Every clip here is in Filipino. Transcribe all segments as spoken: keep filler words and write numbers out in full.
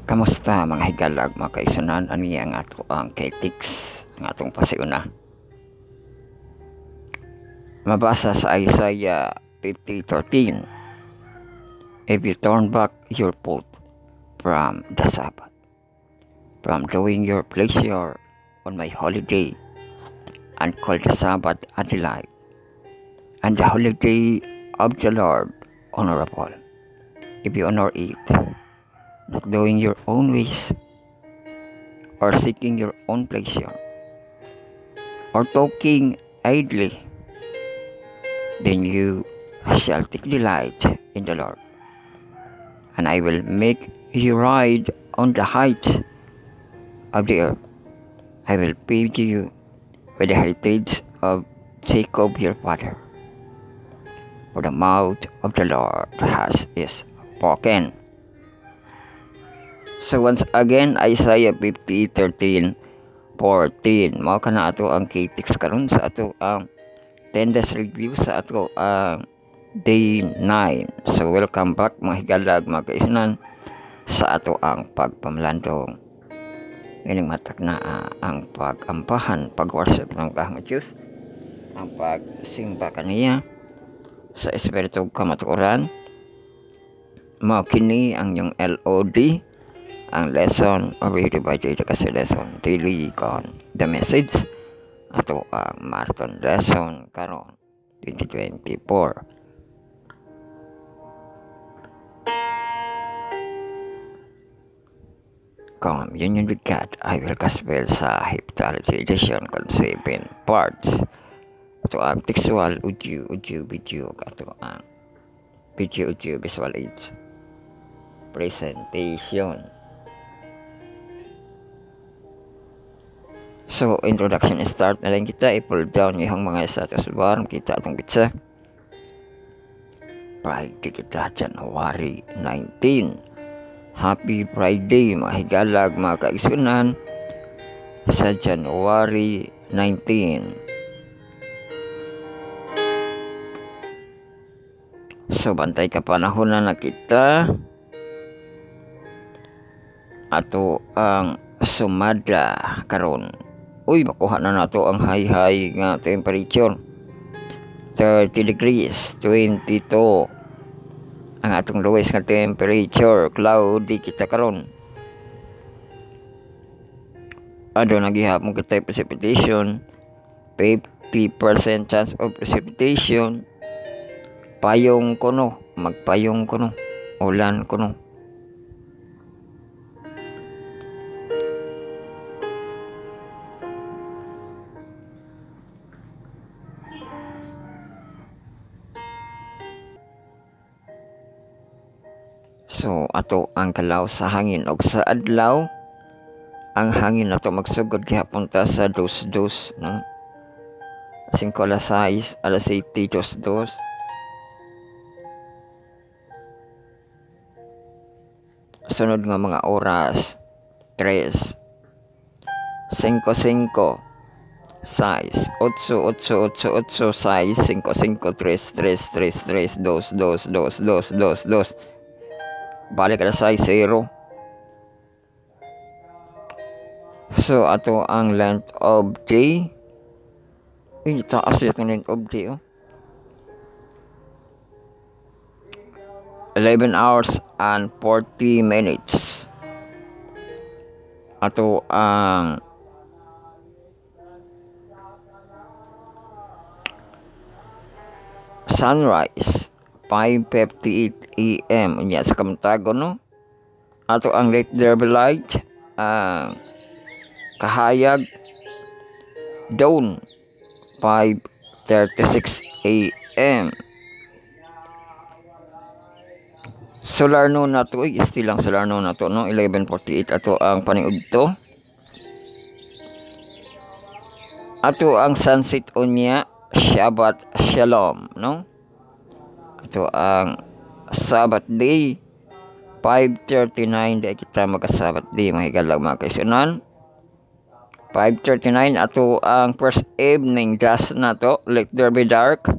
Kamusta mga higalag mga kaisunan, ani ang ato ang K-Tix, ang atong pasiuna. Mabasa sa Isaiah fifty thirteen. If you turn back your foot from the Sabbath, from doing your pleasure on my holiday, and call the Sabbath a delight, and the holiday of the Lord honorable, if you honor it, not doing your own ways, or seeking your own pleasure, or talking idly, then you shall take delight in the Lord, and I will make you ride on the heights of the earth. I will pay you with the heritage of Jacob your father, for the mouth of the Lord has spoken. So once again, Isaiah fifty thirteen fourteen. Mao kana ato ang K-Tix karon sa ato ang ten days review sa ato ang day nine. So welcome back mga higalag mga kaisunan sa ato ang pagpamlandong. Ining matak na uh, ang pag-ampahan, pag-worship ng kahang Diyos, ang pagsimba kaniya sa Espiritu kamatuoran. Mao kini ang yung L O D, ang lesson already by the kasi lesson daily con the message ato ang marathon lesson karon twenty twenty-four. Communion with God, I will gospel sa Heptology edition con seven parts. Ato ang textual audio audio video ato ang video audio visual aids presentation. So, introduction start na lang kita. I-pull down yung mga status bar. Kita itong bitsa. Friday kita, January nineteenth. Happy Friday, mga higalag, mga kaisunan. Sa January nineteenth. So, bantay ka panahon na kita. Ato ang sumada karon. Uy, makuha na nato ang high-high nga temperature. thirty degrees, twenty-two. Ang atong lowest nga temperature, cloudy kita karon. Ado nagihapon kita precipitation, fifty percent chance of precipitation. Payong kuno, magpayong kuno, ulan kuno. So ato ang kalaw sa hangin og sa adlaw ang hangin nato magsugod gihapon ta sa dos dos no. Cinco alas seis, alas siete, dos dos. Sunod nga mga oras tres, cinco cinco, seis, ocho ocho ocho ocho, seis, cinco cinco, tres tres tres tres, dos dos dos dos dos dos. Balik na sa zero. So ato ang length of day. Ini taas yung length of day oh. eleven hours and forty minutes. Ato ang sunrise five fifty-eight A M unya sa Kamtago no. Ato ang late derby light ang uh, kahayag dawn five thirty-six A M solar noon nato ay still lang solar noon nato no eleven forty-eight. Ato ang paniudto. Ato ang sunset unya Shabbat Shalom no. Ito ang Sabbath day five thirty-nine. Di kita magka-Sabbath day mga higalag mga kaisunan. five thirty-nine ato ang first evening gas na to. Let there be dark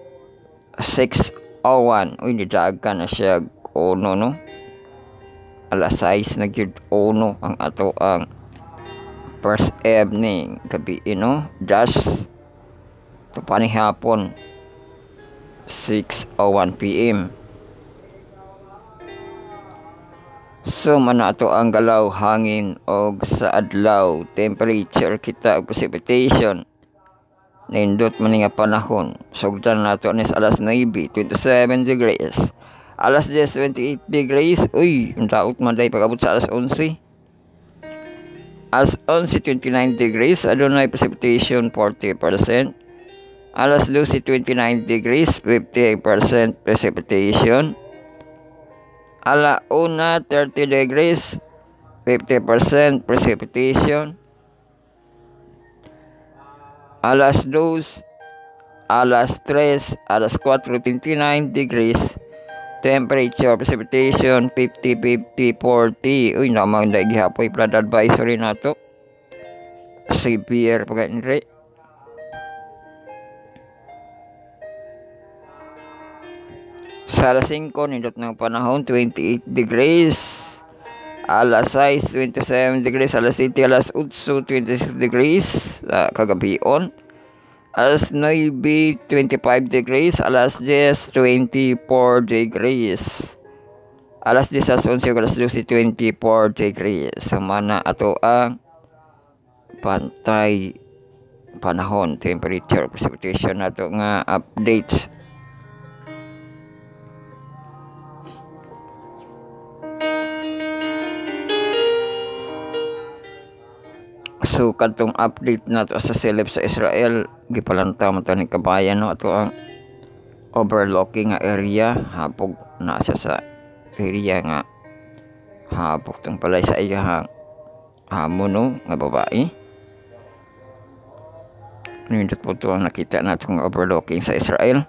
six oh one. Uy, nidaag ka na siya. Oh no no. alas sais na gyud uno ang ato ang first evening gabi no, just to panihapon six oh one p m So mana ato ang galaw hangin og sa adlaw, temperature kita og precipitation nindot man nga panahon. Sugdan nato nis alas nine twenty-seven degrees, alas ten twenty-eight degrees. Uy, ang daot man day pag-abot sa alas eleven, alas eleven twenty-nine degrees, adunay precipitation forty percent. Alas twelve twenty-nine degrees, fifty percent precipitation. Ala una thirty degrees, fifty percent precipitation. Alas dos, alas tres, alas four twenty-nine degrees, temperature, precipitation fifty, fifty, forty. Uy, namang na gihapoy flood advisory nato. Severe pagkainre. Sa alas five, nindot ng panahon, twenty-eight degrees. Alas six, twenty-seven degrees. Alas siete, alas eight, twenty-six degrees. Uh, kagabion. Alas nine, twenty-five degrees. Alas ten, twenty-four degrees. Alas ten, alas eleven, alas twelve, twenty-four degrees. Sumana ato ang pantay panahon, temperature, precipitation nato nga updates. So katong update nato sa silip sa Israel, gipalanta man to ni kabayan no, ato ang overlooking nga area, hapog nasa sa area nga hapog tong palay sa iyahang hamon no nga babae. Nindot po to ang nakita nato nga overlooking sa Israel.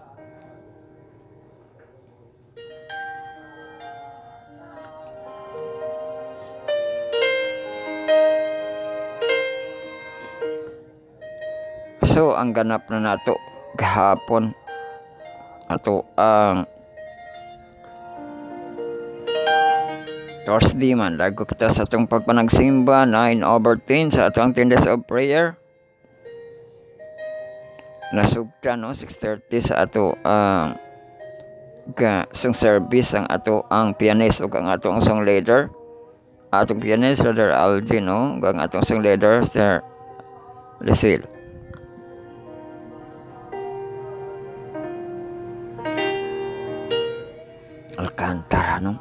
So ang ganap na nato gahapon ato ang Thursday man, lago kita sa atong pagpanagsimba nine over ten sa atong ten days of prayer. Nasugta no six thirty sa ato ang um, ga song service ang ato ang pianist ug ang atong song leader. Atong pianist Brother Aldin no, ug ang atong song leader Sir Lucille. Alcantara no.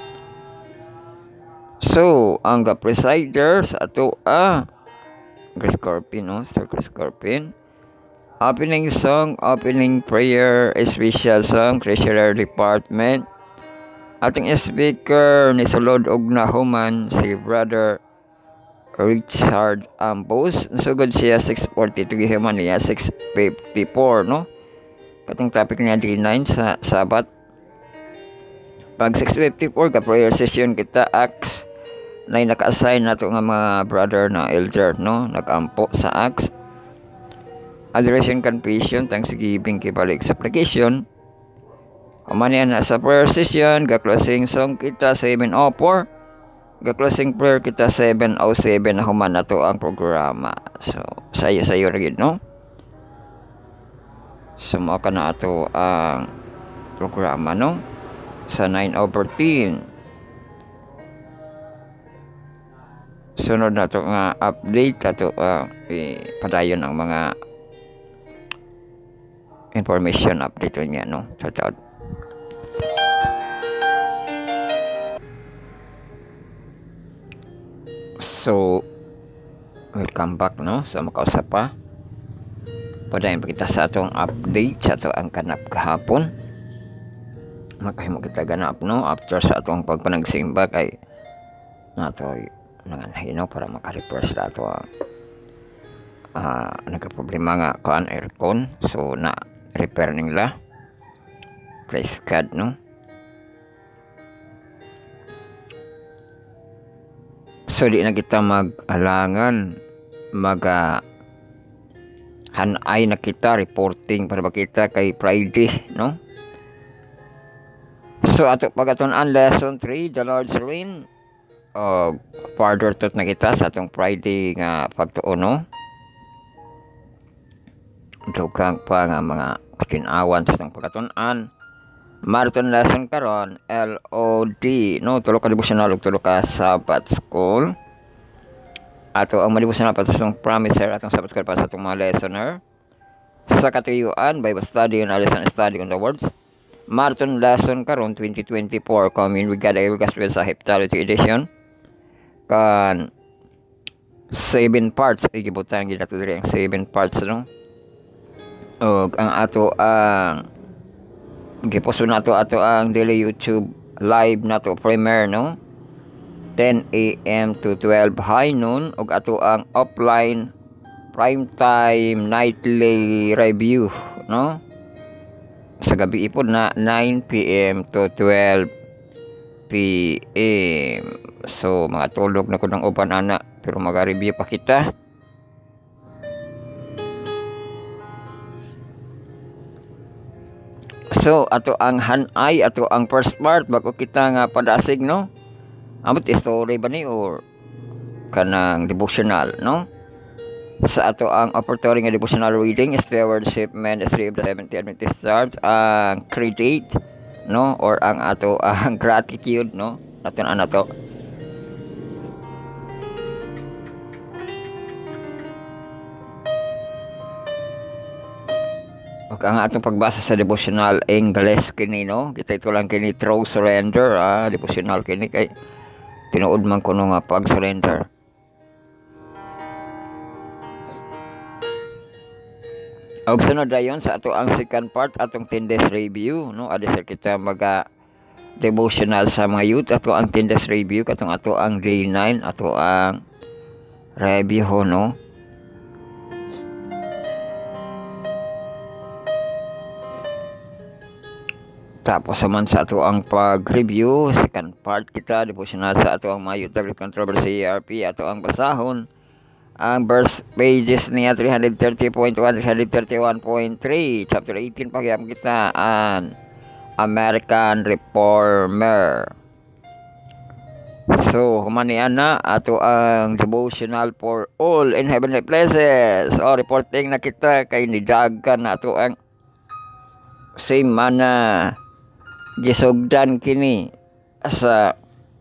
So ang presider sa ato ah Chris Corpin no, Sir Chris Corpin. Opening song, opening prayer, special song, treasurer department. Ating speaker ni sulod og nahuman si Brother Richard Ambos. Sugod siya six forty-two, gihuman niya six fifty-four no. Katong topic niya D nine sa Sabat. Pag six fifty-four ka prayer session kita Acts na naka-assign nato nga mga brother na elder no, nag-ampo sa Acts. Adoration, confession, thanksgiving, kibalik supplication. Umanian na sa prayer session, ga-closing song kita seven oh four. Ga-closing prayer kita seven oh seven na human na to ang programa. So, sayo-sayo rin, no? Sumuha ka na ito ang programa, no? Sa nine over ten. Sunod na ito nga update ito uh, padayon ang mga information update niya, no? Sa taon. So, welcome back, no? Sa makausap pa. Padayon pa kita sa atong update sa ito ang kanap kahapon. Makahimo kita ganap, no? After sa atong pagpanagsimba kay nato nanganhino para maka-repair sa ato uh, nagka-problema nga kuan aircon, so na repair nila. Praise God, no? So di na kita mag-alangan mag uh, hanay na kita reporting para ba kita kay Friday, no? So ato pagatunan lesson three, the Lord's Reign. uh, further thought na kita sa atong Friday nga pagtuon, no? Dugang pa nga mga kinawan sa atong pagkatunan. Marathon lesson karon L O D, no? Tulo ka devotional ug tulo ka Sabbath school. Ato ang madivotional para sa atong promiser atong Sabbath school para sa atong mga listener. Sa katuyuan, Bible study and lesson study on the words. Marathon lesson karon twenty twenty-four coming with God Ever Gospel sa Heptarity edition. Kan seven parts igibutan gid ato diri ang seven parts, no? Og ang ato ang giposto nato ato ang daily YouTube live nato premiere, no? ten A M to twelve high noon og ato ang offline prime time nightly review, no? Sa gabi ipod na nine P M to twelve P M So mga tulog na ko ng uban ana pero maga-review pa kita. So ato ang hanay ato ang first part bago kita nga padasig, no? Amot story ba ni or kanang devotional, no? Sa ato ang offertory nga devotional reading is the worship ministry of the Seventh-day Adventist Church ang credit, no? Or ang ato ang gratitude, no? Naton ana to. Og ang atong pagbasa sa devotional English kini, no? Kita ito lang kini true surrender, ah, devotional kini kay tinuod man kuno nga pag-surrender. Og sunod dayon sa ato ang second part atong ten days review, no? Adi sa kita maga devotional sa mga youth ato ang ten days review katong ato ang day nine ato ang review, no? Tapos naman sa ato ang pag-review, second part kita, devotional sa ato ang mga youth agri controversy E R P, ato ang basahon ang verse pages niya three thirty point one, three thirty-one point three, chapter eighteen pagyam kita ang American Reformer. So humanian na ato ang devotional for all in heavenly places. O reporting na kita kay nidagan na ato ang same mana gisugdan kini sa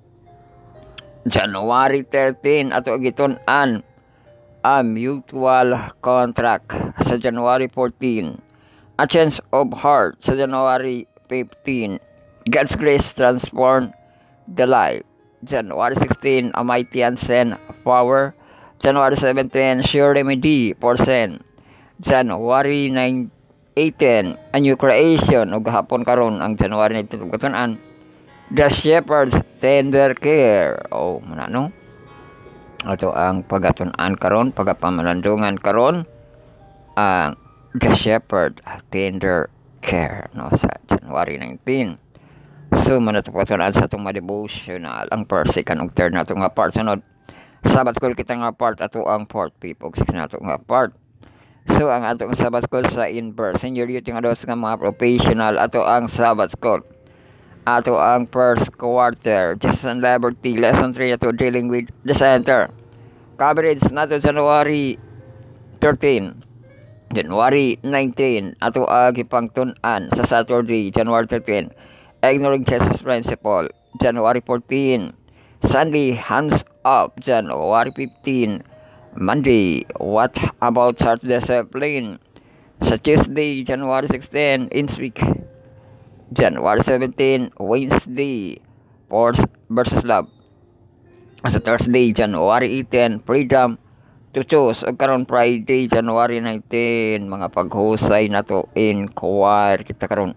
January thirteen ato gitun-an a mutual contract sa January fourteen, a change of heart sa January fifteen, God's grace transform the life January sixteen, a mighty unseen power January seventeen, sure remedy for sin January eighteen, a new creation ug gahapon karon ang January nineteen katun-an the shepherd's tender care. Oh muna, no? Ato ang pagatun-an karon, pagapamalandungan karon ang the shepherd tender care, no, sa January nineteen. So manatapatan sa atong devotional ang first, second ug third nato nga part. Sunod Sabbath school kita nga part ato ang fourth, fifth ug sixth nato nga part. So ang ato ang Sabbath school sa in-verse senior youth nga dos nga mga professional ato ang Sabbath school. Ato ang first quarter Justice and Liberty lesson three ato dealing with the center. Coverage nato January thirteen, January nineteen ato ang gipangtun-an sa Saturday January thirteen, ignoring Jesus principle January fourteen, Sunday hands up January fifteen, Monday what about church discipline sa Tuesday January sixteen, Inch week January seventeen, Wednesday force versus love sa Thursday January eighteen, freedom to choose ug karon Friday January nineteen, mga paghusay nato in choir kita karon.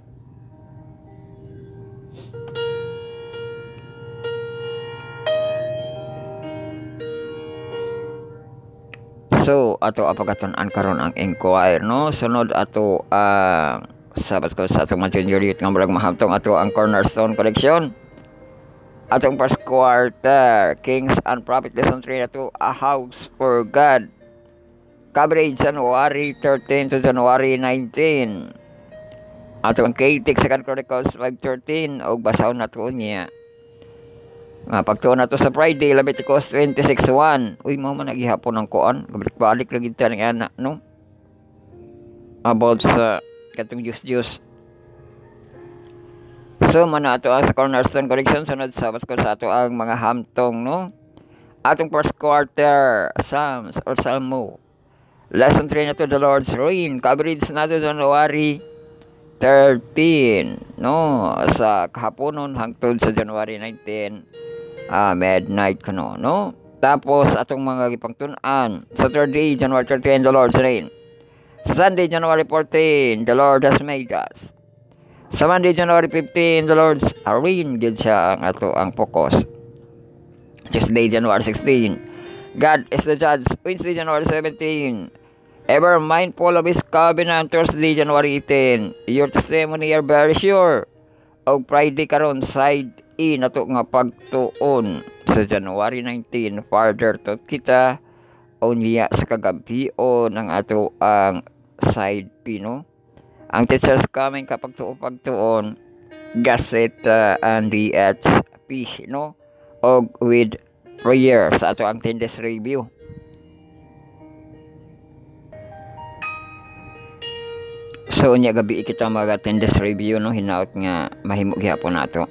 So ato apagatunan karon ang inquire, no? Sunod ato ang uh, Sabbath school sa atong mga junior youth nga murag mahamtong ato ang cornerstone collection. Atong first quarter Kings and Prophet lesson three ato a house for God. Coverage January thirteen to January nineteen. Atong K T second Chronicles five thirteen og basahon nato niya Nga pagtuon nato sa Friday Leviticus twenty-six one. Uy mao man nagihapon ang kuan, balik-balik lagi ta ni ana no. About sa katong Diyos-Diyos. So man ato ang sa Cornerstone Correction sunod sa Pasko sa ato ang mga hamtong no. Atong first quarter Psalms or Salmo. Lesson three na to the Lord's Reign. Coverage na to January thirteen no sa kahaponon hangtod sa January nineteen uh, midnight kuno no. Tapos atong mga gipangtun-an Saturday January thirteen the Lord's Reign. Sa Sunday January fourteen the Lord has made us. Sa Monday January fifteenth the Lord's Reign gid siya ang ato ang focus. Tuesday January sixteenth God is the judge. Wednesday January seventeenth ever mindful of His covenant. Thursday January eighteenth your testimony are very sure. Og Friday karon side E nato nga pagtuon sa January nineteenth further to kita unya sa kagabion ang ato ang side P no. Ang teachers coming kapag tuo pagtuon Gazeta and D H P no og with prayer sa ato ang ten days review. So unya gabi kita mga ten days review no hinaot nga mahimo gyapon nato.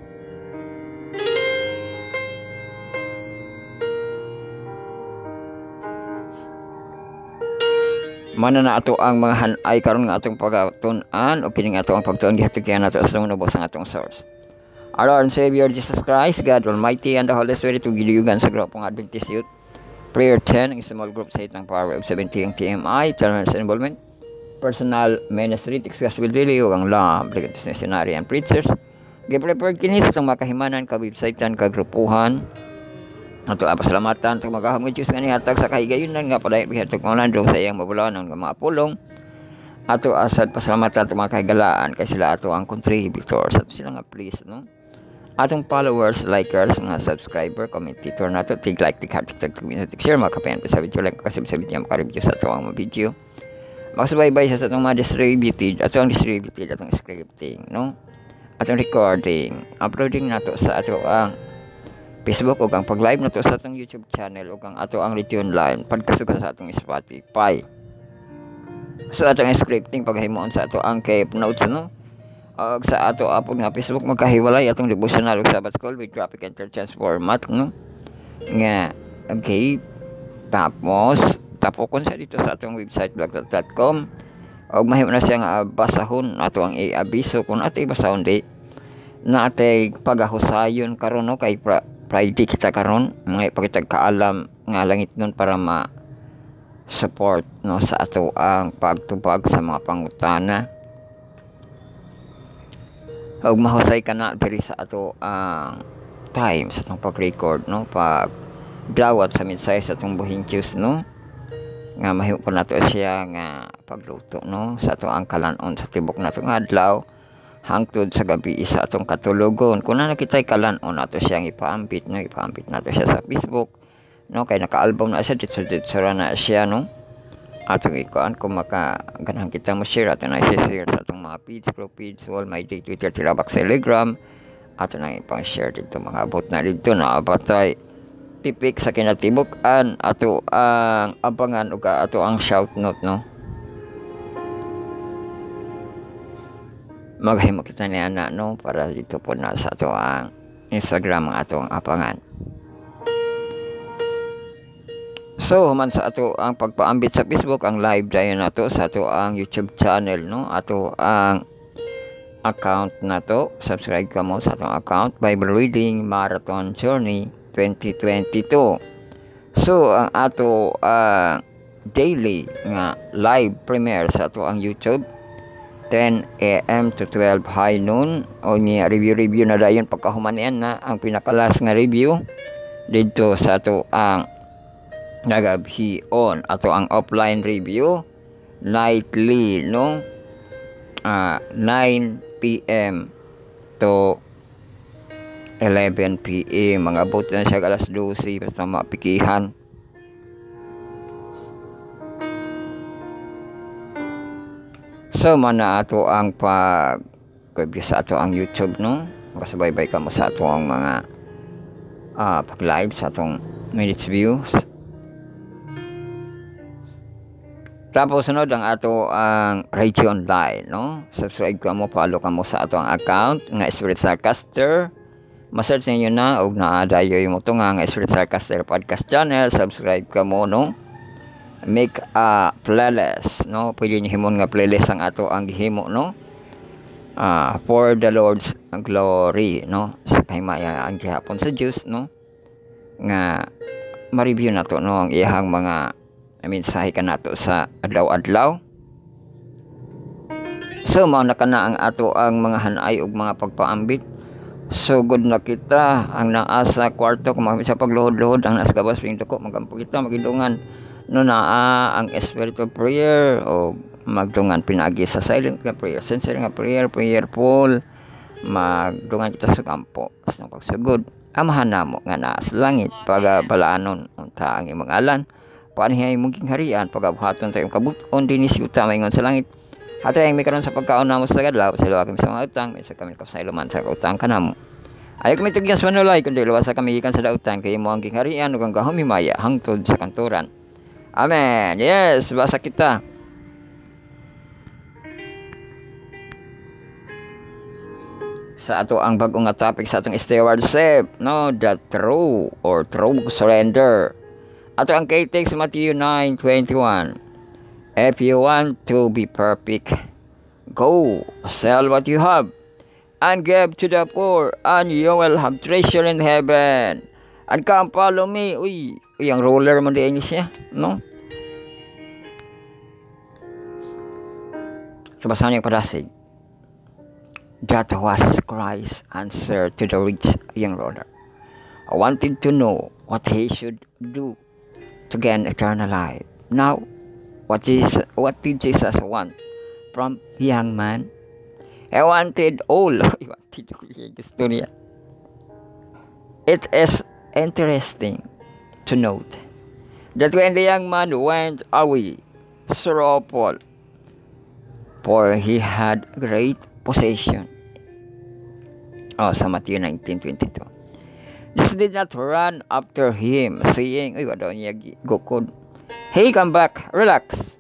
Mana na ato ang mga hanay karon nga atong pagtun-an o kini nga ato ang pagtuon gihatod kay nato sa ubos ang atong source. Our Lord and Savior Jesus Christ, God Almighty and the Holy Spirit ug giliyugan sa grupong Adventist Youth Prayer ten ang small group sa itang Power of seventy ang T M I Children's Involvement Personal Ministry Tix Gospel Daily ug ang Love Legacy Missionary and Preachers gi-prepare kini sa itong makahimanan ka websitean ka grupuhan. Ato pasalamatan sa magahangod Diyos nga nihatag sa kahigayonan nga padayon bihatag online sa iyang mabulawan ng mga pulong. Ato asad pasalamatan sa mga kahigalaan kay sila ato ang contributors. Ato sila nga please no. Atong followers, likers, mga subscriber, commentator nato tig like, tig heart, tig tag, tig share mga kapayan sa video like kasi sa video makareview sa ato ang mga video. Makasubaybay sa atong mga distributed, ato ang distributed, atong scripting no. Atong recording, uploading nato sa ato ang Facebook ug ang pag-live nato sa atong YouTube channel ug ang ato ang return line pagkasugan sa atong Spotify. So atong scripting paghimuon sa ato ang cape notes no. Ug sa ato apod nga Facebook magkahiwalay atong devotional ug Sabbath school with graphic interchange format no. Nga okay. Tapos tapokon sa dito sa atong website blog dot com ug mahimo na siya nga basahon ato ang i-abiso kung atay basahon di na atay pagahusayon karon no kay pra Friday kita karon mga ipakitag kaalam nga langit nun para ma support no sa ato ang pagtubag sa mga pangutana ug mahusay kana diri sa ato ang time sa atong pag-record no pag dawat sa mensahe sa atong buhing Diyos no nga mahimo pa nato siya nga pagluto no sa ato ang kalanon sa tibok nato nga adlaw hangtod sa gabi isa atong katulogon. Kung na nakitay kalan-on nato siyang ipaambit no, ipaambit nato siya sa Facebook no kay naka-album na siya dito dito na siya no. Atong ikuan kung maka ganahan kita mo share ato na i-share sa atong mga page, group page, wall, my day, Twitter, Tirabak, Telegram. Ato na ipang-share dito mga abot na dito na abatay tipik sa kinatibuk-an ato ang abangan ug ato ang shout note no. Maghimo kita ni ana no para dito po na sa ato ang Instagram ang ato ang apangan. So human sa ato ang pagpaambit sa Facebook ang live dayon nato sa ato ang YouTube channel no ato ang account nato. Subscribe ka mo sa atong account Bible Reading Marathon Journey twenty twenty-two. So ang ato uh, daily nga live premiere sa ato ang YouTube ten A M to twelve high noon o niya review-review na dayon pagkahuman yan na ang pinakalas nga review dito sa ato ang nagabhion ato ang offline review nightly no uh, nine P M to eleven P M mga abot na siya alas twelve basta mapikihan. So mana ato ang pag review sa ato ang YouTube no. Makasubaybay ka mo sa ato ang mga uh, pag-live sa atong minutes views. Tapos sunod ang ato ang Region Online, no? Subscribe ka mo, follow ka mo sa ato ang account nga Spirit Sarcaster. Ma-search ninyo na og naadayo mo to nga nga Spirit Sarcaster podcast channel. Subscribe ka mo, no? Make a playlist, no? Pwede nyo himon nga playlist ang ato ang gihimo, no? Uh, for the Lord's glory, no? Sa kahimaya ang gihapon sa Diyos, no? Nga ma-review na to, no? Ang iyahang mga mensahe ka nato sa adlaw-adlaw. So mao na kana ang ato ang mga hanay ug mga pagpaambit. So good na kita ang naa sa kwarto kung sa pagluhod-luhod ang nasa gabas ping duko magampo kita magidungan no naa ang spiritual prayer o magdungan pinagi sa silent nga prayer, sincere nga prayer, prayerful, magdungan kita sa kampo sa pagsugod. Amahan namo nga naa sa langit pagabalanon unta ang imong alan. Paanihay muging harian pagabuhaton tayong kabuton dinis yuta maingon sa langit. Hatay may karon sa pagkaon namo sa kadlaw sa luwa kami sa mga utang may sa kami ka sa iluman sa utang kanamo. Ayo kami tugyas manulay kundi luwas sa kami gikan sa daotan kay mo ang gingharian ug ang gahumimaya hangtod sa kanturan. Amen. Yes, basa kita. Sa ato ang bag-o nga topic sa atong stewardship, no, the true or true surrender. Ato ang kay-text Matthew nine twenty-one. If you want to be perfect, go sell what you have and give to the poor, and you will have treasure in heaven. And come follow me. Uy, uy ang ruler man di siya, no? Kabasahan yung padasig. That was Christ's answer to the rich young ruler. I wanted to know what he should do to gain eternal life. Now, what is what did Jesus want from young man? He wanted all. He wanted gusto niya. It is interesting to note that when the young man went away, sorrowful, for he had great possession. Oh, sa Matthew nineteen twenty-two. Jesus did not run after him, saying, "Uy, wala niya gukod. Hey, come back, relax.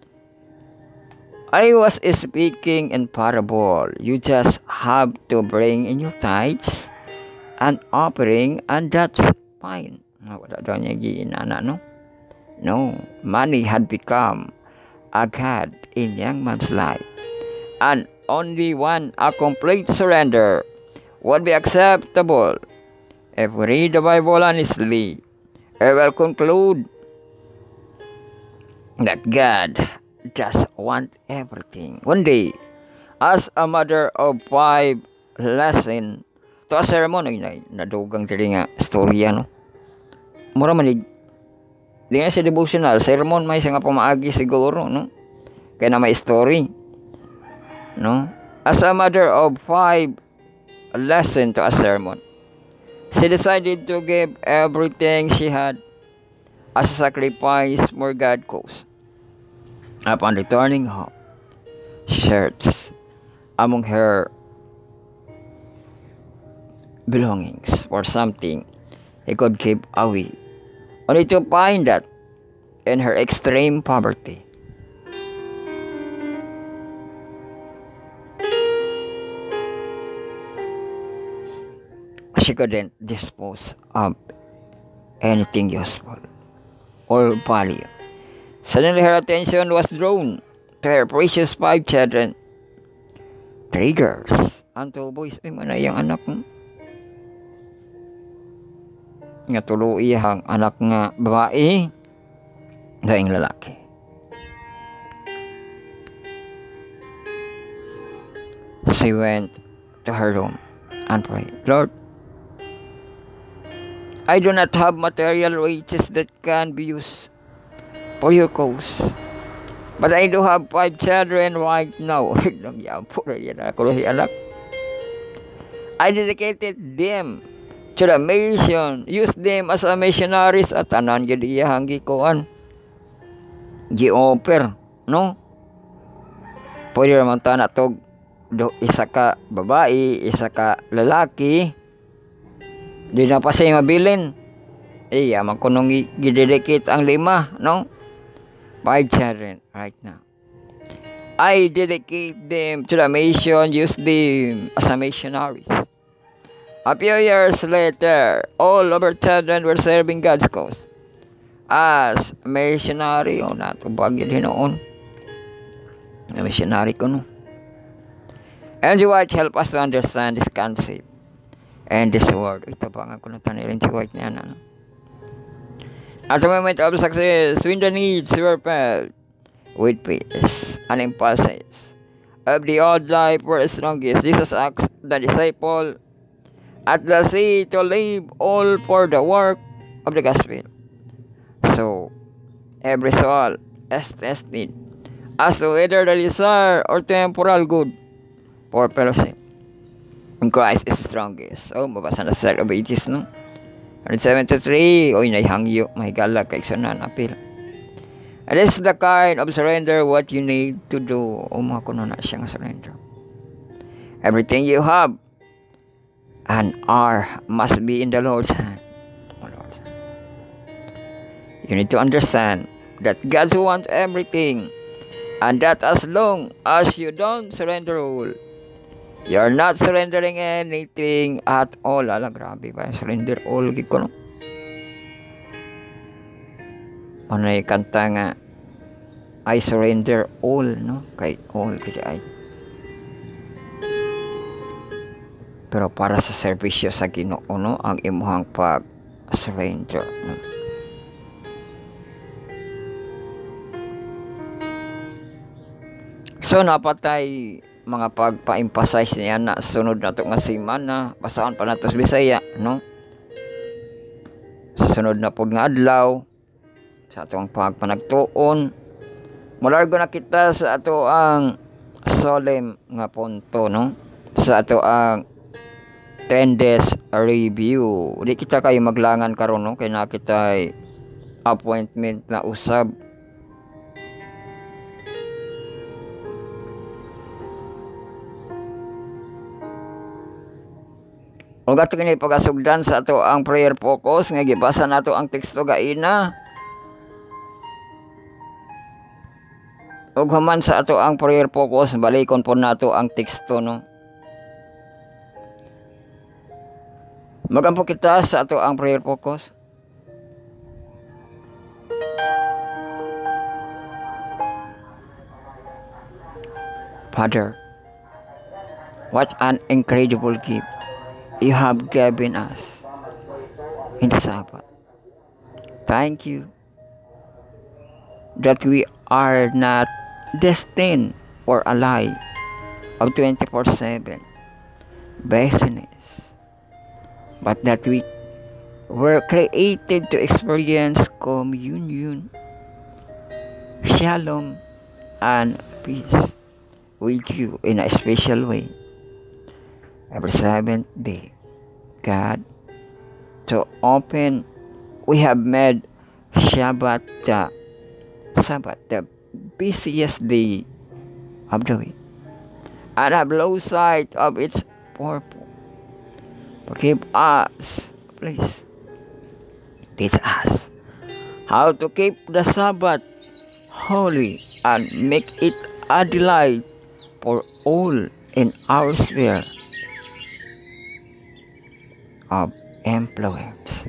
I was speaking in parable. You just have to bring in your tithes and offering, and that's fine." No, wala daw niya ginana, no? No, money had become a god in young man's life, and only one, a complete surrender, would be acceptable. If we read the Bible honestly, I will conclude that God does want everything. One day, as a mother of five lesson to a sermon, ay nadugang diri nga storya, no? Mura manig, di nga siya devotional, sermon may siya nga pamaagi siguro, no? Kaya na may story, no? As a mother of five lesson to a sermon, she decided to give everything she had as a sacrifice for God's cause. Upon returning home, she searched among her belongings for something he could give away, only to find that in her extreme poverty, she couldn't dispose of anything useful or value. Suddenly her attention was drawn to her precious five children, three girls and two boys. Ay, manayang anak mo. Nga tuluihang anak nga babae, daing lalaki. She went to her room and prayed, "Lord, I do not have material riches that can be used for your cause, but I do have five children right now." I dedicated them to the mission, use them as a missionaries at tanan gid iyang gikuan gi-offer, no? Pwede naman ta na to do isa ka babae, isa ka lalaki, Di na pa siya mabilin. Eh, yaman ko nung i-dedicate ang lima, no? Five children right now. I dedicate them to the mission, use them as a missionaries. A few years later, all of our children were serving God's cause as missionary. O natubag yun noon. Na missionary ko no. And the White help us to understand this concept and this word. Ito pa nga ko natanilin si White niya na. No? At the moment of success, when the needs were felt, with peace and impulses of the old life were strongest, Jesus asked the disciple at the sea to leave all for the work of the gospel. So, every soul is tested as to whether the desire or temporal good for fellowship in Christ is strongest. So, mabasa na sa of Ages, no? one seventy-three, oy, naihangyo, mahigala kay sunan apil. And this is the kind of surrender what you need to do. O mga kuno na siyang surrender. Everything you have and are must be in the Lord's hand. Oh, Lord's hand. You need to understand that God wants everything, and that as long as you don't surrender all, you're not surrendering anything at all. Ala, grabe ba? Surrender all. Ko, no? Panay kanta nga, I surrender all, no? Kay all, kaya ay. Pero para sa serbisyo sa Ginoo, no? Ang imuhang pag-surrender, no? So, napatay mga pagpa-emphasize niya na sunod na ito nga simana, basahan pa na ito sa Bisaya, no? Sa sunod na po nga adlaw, sa atong pagpanagtuon, mulargo na kita sa ato ang solemn nga punto, no? Sa ato ang ten days review. Di kita kayo maglangan karon, no? Kaya na kita appointment na usab. Ug ato kini pagasugdan sa ato ang prayer focus nga gibasa nato ang teksto gaina. Ug human sa ato ang prayer focus, balikon po nato ang teksto, no? Magampo kita sa ato ang prayer focus. Father, what an incredible gift you have given us in the Sabbath. Thank you that we are not destined for a life of twenty-four seven business, but that we were created to experience communion, shalom, and peace with you in a special way every seventh day. God, to open, we have made Shabbat the Sabbath the busiest day of the week, and have lost sight of its purpose. Forgive us, please. Teach us how to keep the Sabbath holy and make it a delight for all in our sphere of influence.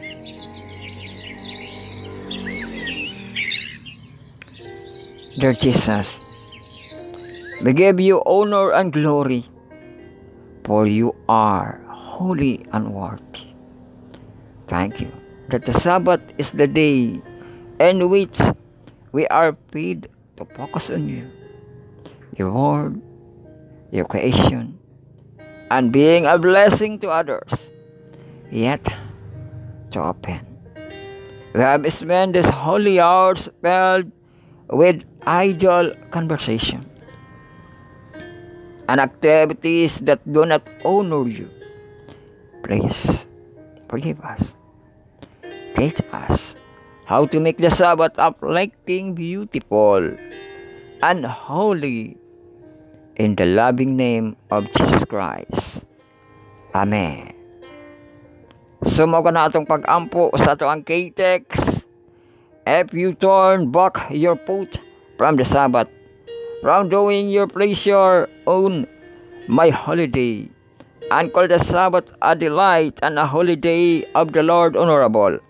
Dear Jesus, we give you honor and glory, for you are holy and worthy. Thank you that the Sabbath is the day in which we are paid to focus on you, your word, your creation, and being a blessing to others, yet to open. We have spent these holy hours filled with idle conversation and activities that do not honor you. Please forgive us. Teach us how to make the Sabbath uplifting, beautiful, and holy in the loving name of Jesus Christ. Amen. So mao na atong pag-ampo sa ato ang K-text. If you turn back your foot from the Sabbath, from doing your pleasure on my holiday, and call the Sabbath a delight and a holiday of the Lord honorable.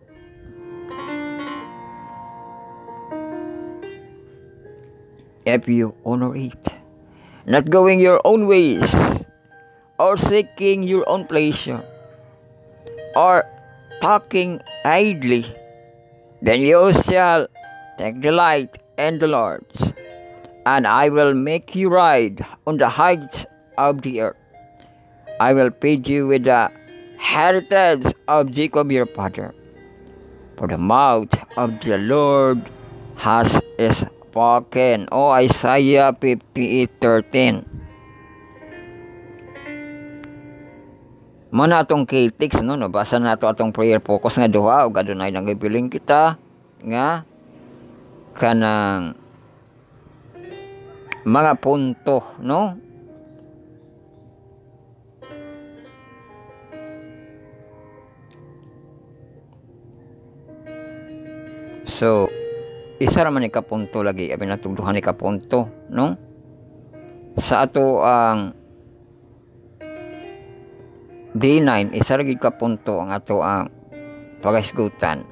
If you honor it, not going your own ways, or seeking your own pleasure, or talking idly, then you shall take delight in the Lord, and I will make you ride on the heights of the earth. I will feed you with the heritage of Jacob your father. For the mouth of the Lord has spoken. O Isaiah fifty-eight thirteen. Mana atong K-text no, nabasa na to atong prayer focus nga duha ug adunay nang gipiling kita nga kanang mga punto no. So isa ra man ni ka punto lagi abi natong duha ni ka punto no sa ato ang day nine, isa rin ka punto ang ato ang pagasgutan.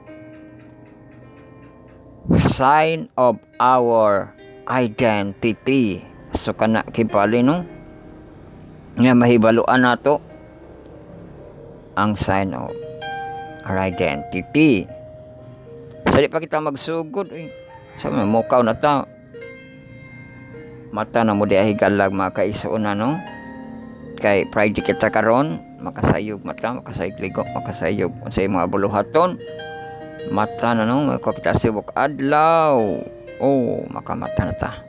Sign of our identity. So kana kipali no nga mahibaluan nato ang sign of our identity. So di pa kita magsugod eh. So mukaw na ta. Mata na mo di higalag mga kaisuon na no. Kay Friday kita karon makasayog mata, makasayog ligo, makasayog sa mga buluhaton mata na no, ko kita sibuk adlaw. Oh, makamata na ta.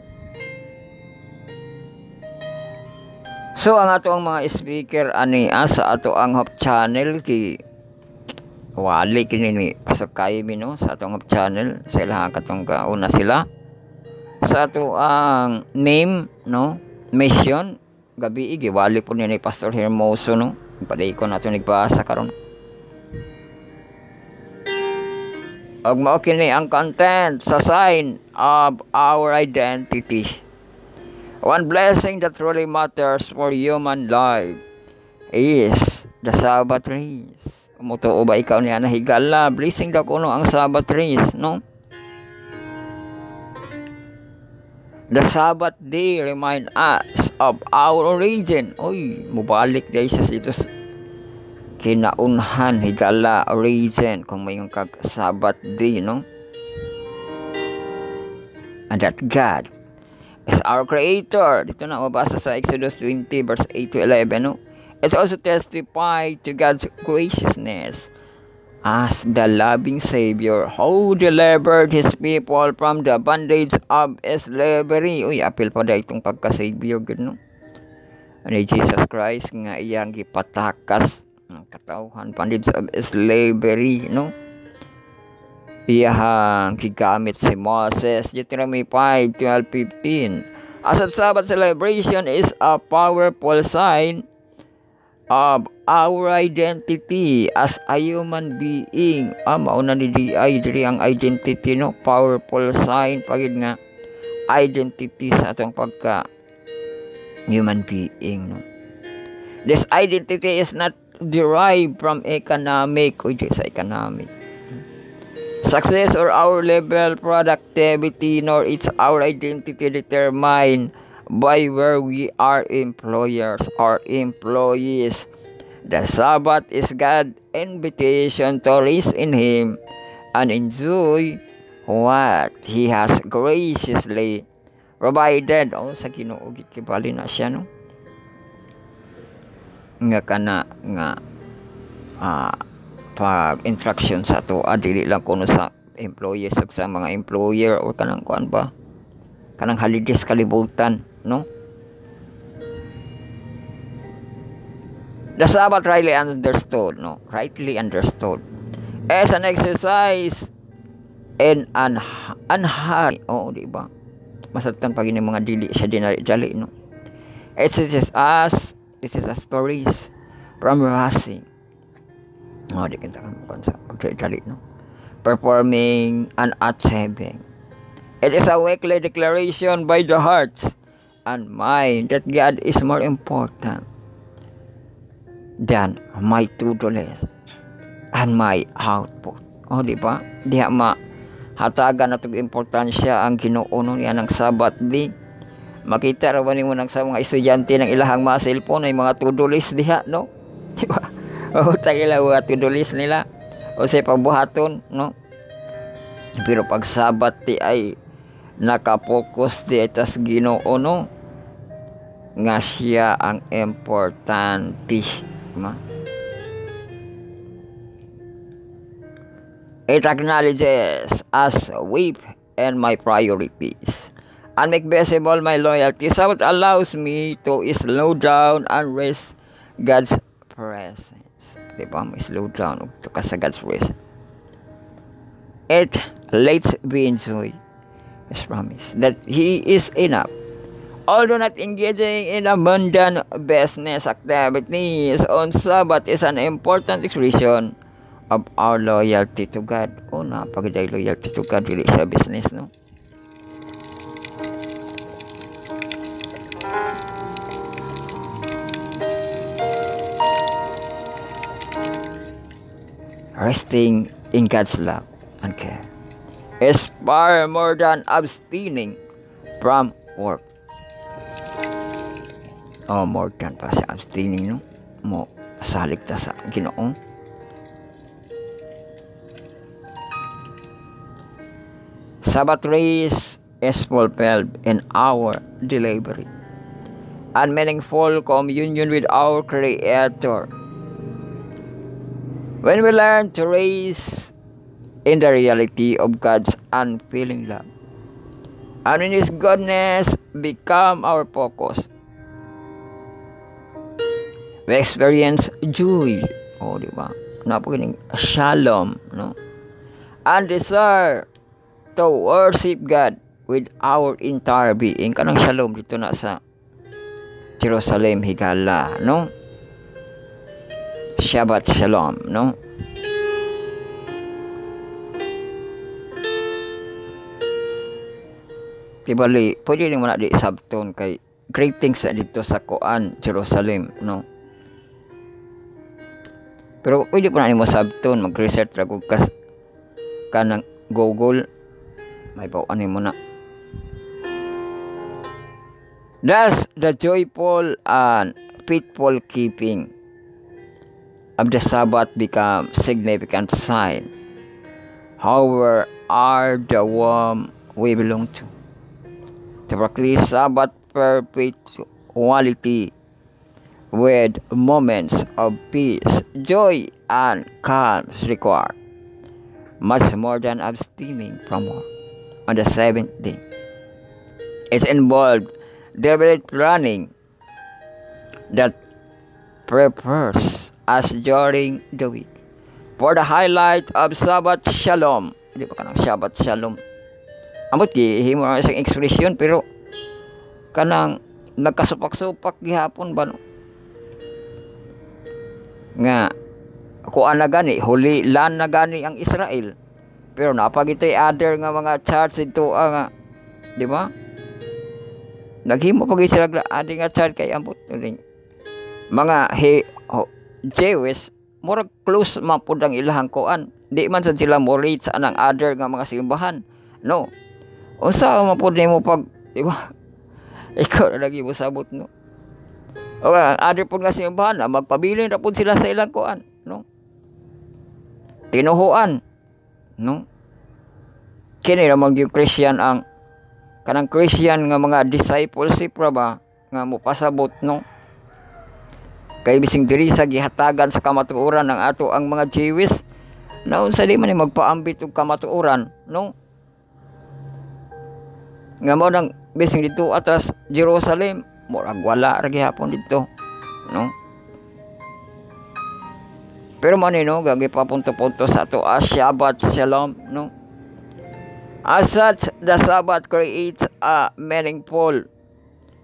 So ang ato ang mga speaker ani sa ato ang Hope Channel ki wali kini ni Pastor Kaimi no sa ato ang Hope Channel sa ilaha katong kauna sila sa ato ang name no mission gabi igi wali po ni Pastor Hermoso no paday ko nato nagbasa karon og mao kini ang content sa sign of our identity. One blessing that really matters for human life is the Sabbath rest. Umutuo ba ikaw niya nahigala blessing daw kuno ang Sabbath rest no. The Sabbath day remind us of our origin. Oy, mubalik day sa sitos kinaunhan higala origin kung may kag Sabbath day no. And that God is our creator. Dito na mabasa sa Exodus twenty verse eight to eleven no. It also testifies to God's graciousness as the loving Savior who delivered His people from the bondage of slavery. Uy, apil pa da itong pagka-Savior no. Ani Jesus Christ nga iyang gipatakas ng katawhan bondage of slavery no. Iyang gigamit si Moses. Deuteronomy five twelve fifteen. As a Sabbath celebration is a powerful sign of our identity as a human being. Ah, mauna ni di ay diri ang identity no, powerful sign pagid nga identity sa atong pagka human being no. This identity is not derived from economic o sa economic success or our level productivity, nor it's our identity determined by where we are employers or employees. The Sabbath is God's invitation to rest in Him and enjoy what He has graciously provided. O, sa Ginoo gikibali na siya no. Nga kana nga ah, pag instruction sa to adili lang kuno sa employees o sa mga employer o kanang kuan ba kanang holidays kalibutan no. The Sabbath rightly understood no rightly understood as an exercise in an unhurry oh di ba masabtan pag ini mga dili siya dinali no. It is as this is a stories from Racing Oh, di kita kan bukan sa pagdadali, no? Performing and achieving. It is a weekly declaration by the heart and mind that God is more important than my to-do list and my output. O, di ba? Diha mahatagan na itong importansya ang Ginoo niya ng Sabat di. Makita raw ni mo ng sa mga estudyante ng ilahang mga cellphone ay mga to-do list diha, no? Di ba? O, tagila mga to-do list nila. O sa pagbuhaton, no? Pero pag Sabat di ay nakapokus di itas Ginoo, no? Nga siya ang importante. Ma? It acknowledges as weep and my priorities and make visible my loyalty. So it allows me to slow down and rest God's presence. Diba? May slow down to ka sa God's presence. It lets me enjoy His promise that He is enough. Although not engaging in a mundane business activities on Sabbath is an important expression of our loyalty to God. O, napagaday loyalty to God, dili sa business, no? Resting in God's love and care is far more than abstaining from work. Oh, more than pa sa abstaining, no? Mo, salig ta sa Ginoo. Sabbath race is fulfilled in our delivery and meaningful communion with our Creator. When we learn to race in the reality of God's unfailing love and in His goodness become our focus, we experience joy. Oh, di ba? Napakaling shalom, no? And desire to worship God with our entire being. Kanang shalom dito na sa Jerusalem higala, no? Shabbat shalom, no? Tibali, pwede rin mo na di sabton kay greetings dito sa Kuan, Jerusalem, no? Pero pwede po na mo sabton, mag-research ra gud kas kanang Google, may bawaan mo na. Thus, the joyful and faithful keeping of the Sabbath become significant sign. However, are the one we belong to. To practice Sabbath perpetuality with moments of peace, joy, and calm required much more than abstaining from work on the seventh day. It involved deliberate planning that prepares us during the week for the highlight of Sabbath Shalom. Di ba ka ng Shabbat Shalom? Amot himo ang isang expression pero kanang nagkasupak-supak gihapon ba no? Nga kuan na gani huli lan na gani ang Israel pero napagitay other nga mga charts dito nga di ba naghimo pag sila adi nga chart kay ambot uling mga he oh, Jewish murag close man pud ang ilahang kuan di man sad sila mo reach anang other nga mga simbahan no unsa man pud nimo pag di ba ikaw na lagi mo sabot no o ang other pud nga simbahan na magpabilin ra pud sila sa ilang kuan no tinuhuan no kini ra mag yung Christian ang kanang Christian nga mga discipleship ra ba nga mo pasabot no kay bising diri sa gihatagan sa kamatuoran ng ato ang mga Jewish na unsa di man magpaambit og kamatuoran no nga mo nang bising dito atas Jerusalem murag wala ra gihapon dito no pero man no gagi papunto-punto sa ato as Shabbat Shalom no as such the Sabbath creates a meaningful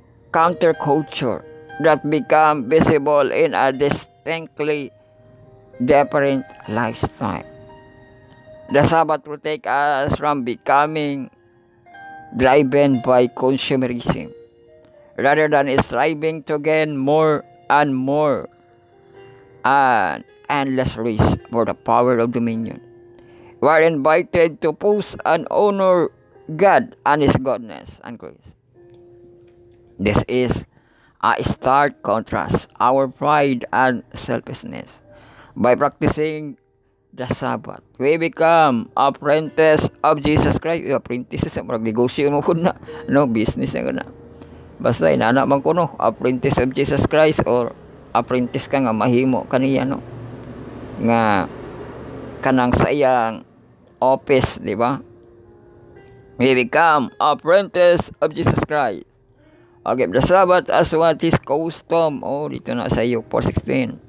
counterculture that become visible in a distinctly different lifestyle. The Sabbath will take us from becoming driven by consumerism rather than striving to gain more and more and endless risk for the power of dominion. We are invited to pose and honor God and His goodness and grace. This is a stark contrast our pride and selfishness. By practicing the Sabbath, we become apprentice of Jesus Christ. Apprentice sa mga negosyo mo na, no, business na na. Basta inana man ko no, apprentice of Jesus Christ or apprentice ka nga mahimo kaniya no. Nga kanang sa iyang office, di ba? We become apprentice of Jesus Christ. Okay, the Sabbath as what is custom. Oh, dito na sa iyo, four sixteen.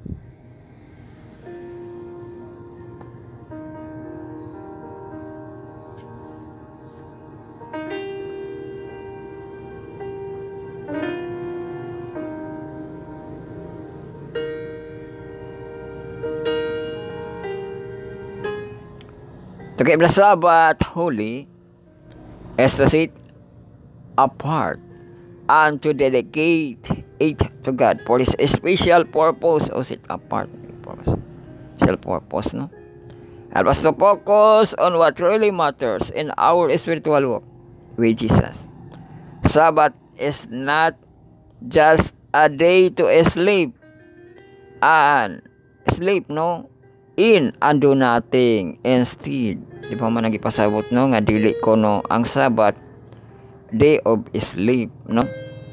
To keep the Sabbath holy is to sit apart and to dedicate it to God for His special purpose. O sit apart, special purpose, no? Help us to focus on what really matters in our spiritual walk with Jesus. Sabbath is not just a day to sleep and sleep, no? In and do nothing instead. Di ba man nagipasabot no nga dili ko no ang Sabbath day of sleep, no?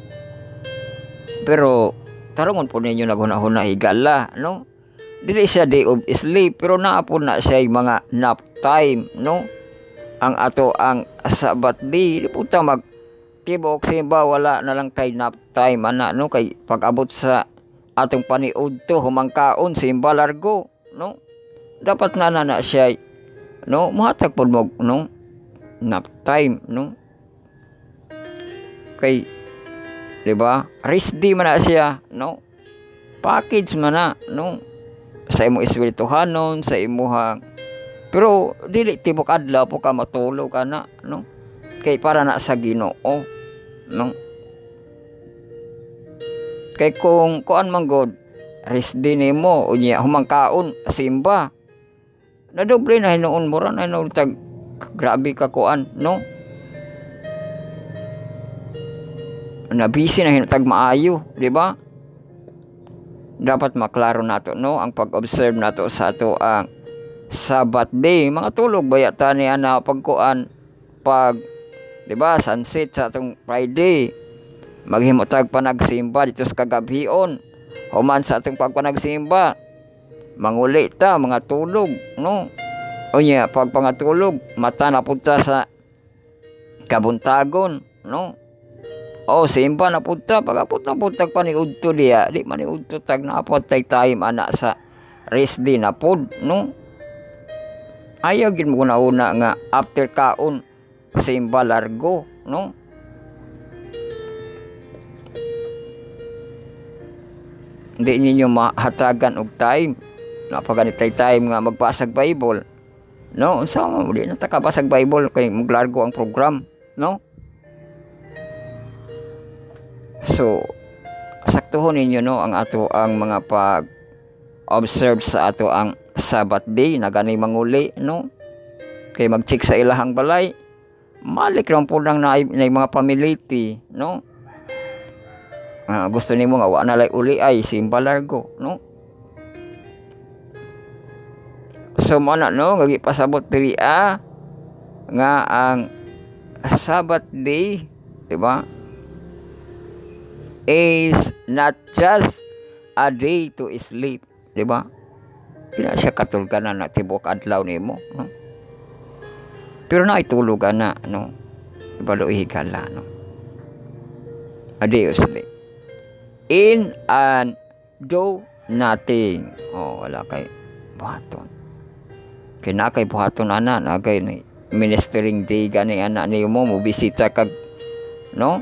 Pero tarongon po ninyo naghuna-huna higala, no? Dili siya day of sleep pero naa po na siya mga nap time, no? Ang ato ang Sabbath day, di po ta mag tibok simba wala na lang kay nap time ana, no? Kay pag-abot sa atong paniud to humangkaon simba largo, no? Dapat nga na na siya, no, mahatag po mo, no, nap time, no, kay, di ba, rest day man na siya, no, package man na, no, sa imo espirituhanon, sa imuhang, pero, dili tibok adlaw po ka matulog ka na, no, kay para na sa Ginoo, no, kay kung, kuan man God, rest day nimo, unya, humangkaon, simba, na doble na hinoon mo ron, ano, tag, grabe ka kuan, no? Na busy na hinutag maayo, di ba? Dapat maklaro nato, no? Ang pag-observe nato sa ato ang Sabbath day. Mga tulog ba yata niya na pagkuan, pag, di ba, sunset sa atong Friday. Maghimutag pa nagsimba dito sa kagabhion. Human sa atong pagpanagsimba. Manguli ta, mga tulog, no? O niya, pag pangatulog, mata na punta sa kabuntagon, no? O, simba na punta, pagkapunta-puntag pa ni Udto diya, di man ni Udto tag napot tay time anak sa rest day na pod, no? Ayaw gid mo na una nga after kaon, simba largo, no? Hindi ninyo mahatagan og time. Napaganitay time nga magpasag Bible, no? Unsa mo di na ta kapasag Bible kay maglargo ang program, no? So saktuhon ninyo, no, ang ato ang mga pag observe sa ato ang Sabbath day na ganay manguli, no? Kay mag-check sa ilahang balay, malik lang po lang na, na mga pamiliti, no? Ah, gusto nimo nga wa na lay uli ay simba largo, no? So mo na, no, gagi pasabot diri ah nga ang Sabbath day, di ba, is not just a day to sleep, di ba? Hindi siya katulganan na tibok adlaw nimo, no? Pero na itulugan na, no? Ibalo ihigala, no? A day of sleep. In and do nothing. Oh, wala kay buhaton. Kina kay buhaton ana nagay ni ministering day gani anak ni mo mo bisita kag, no,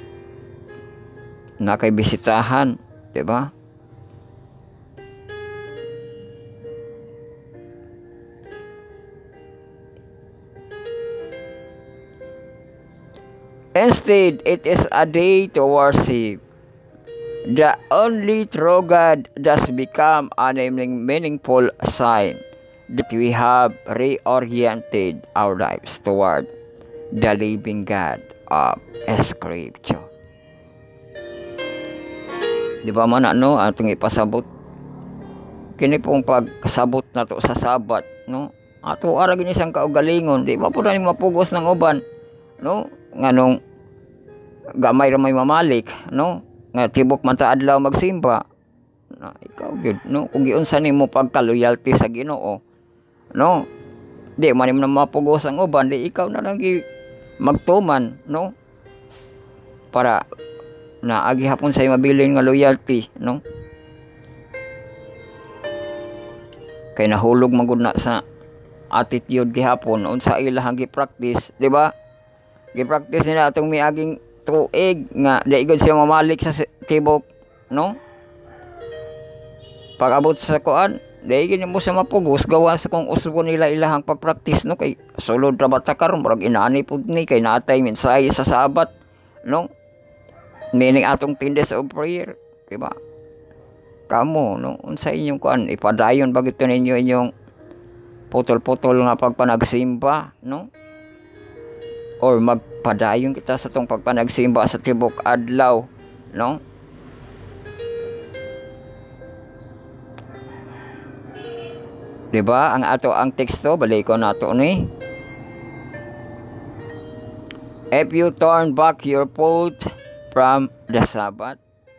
na kay bisitahan, di ba? Instead, it is a day to worship the only true God. Thus become a meaningful sign that we have reoriented our lives toward the living God of Scripture. Di ba man ano atong ipasabot kini pong pagkasabot na to sa Sabat, no? Ato ara gini sang kaugalingon, di ba pud ni mapugos ng uban, no? Nganong gamay ra may mamalik, no? Nga tibok man ta adlaw magsimba. Na ikaw gyud, no? Kung giunsa nimo pagka-loyalty sa Ginoo, no? Di man nimo mapugos ang uban, di ikaw na lang gi magtuman, no? Para na agi hapon sa mabilin nga loyalty, no? Kay nahulog magud na sa attitude gihapon unsa ilahang gi-practice, di ba? Gi-practice nila atong miaging tuig nga di gud sila mamalik sa tibok, no? Pag abot sa kuan, di gid mo sa mapugos gawa sa kung usbo nila ilahang pag-practice, no? Kay sulod ra bata karon murag inaani pud ni kay naatay mensahe sa Sabat, no? Meaning atong tindes of prayer, di ba? Kamo, no? Unsa inyong kuan ipadayon bagito ninyo inyong putol-putol nga pagpanagsimba, no? Or magpadayon kita sa tong pagpanagsimba sa tibok adlaw, no? Diba ang ato ang teksto balik ko nato ni, if you turn back your foot from the Sabbath,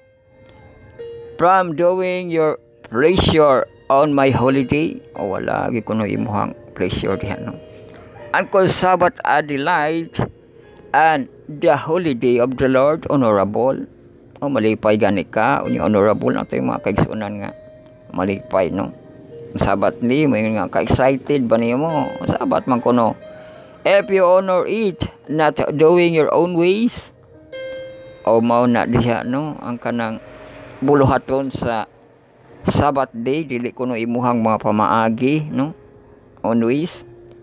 from doing your pleasure on my holiday, o oh, wala gi kuno imuhang pleasure diha, no? And call Sabbath a delight and the holiday of the Lord honorable. O oh, malipay gani ka unya honorable na to yung mga kaigsunan nga malipay, no? Sabat ni mo nga ka-excited ba niyo mo Sabat man kuno, if you honor it not doing your own ways, o mao na diha, no? Ang kanang buluhaton sa Sabat day dili kuno imuhang mga pamaagi, no? On ways,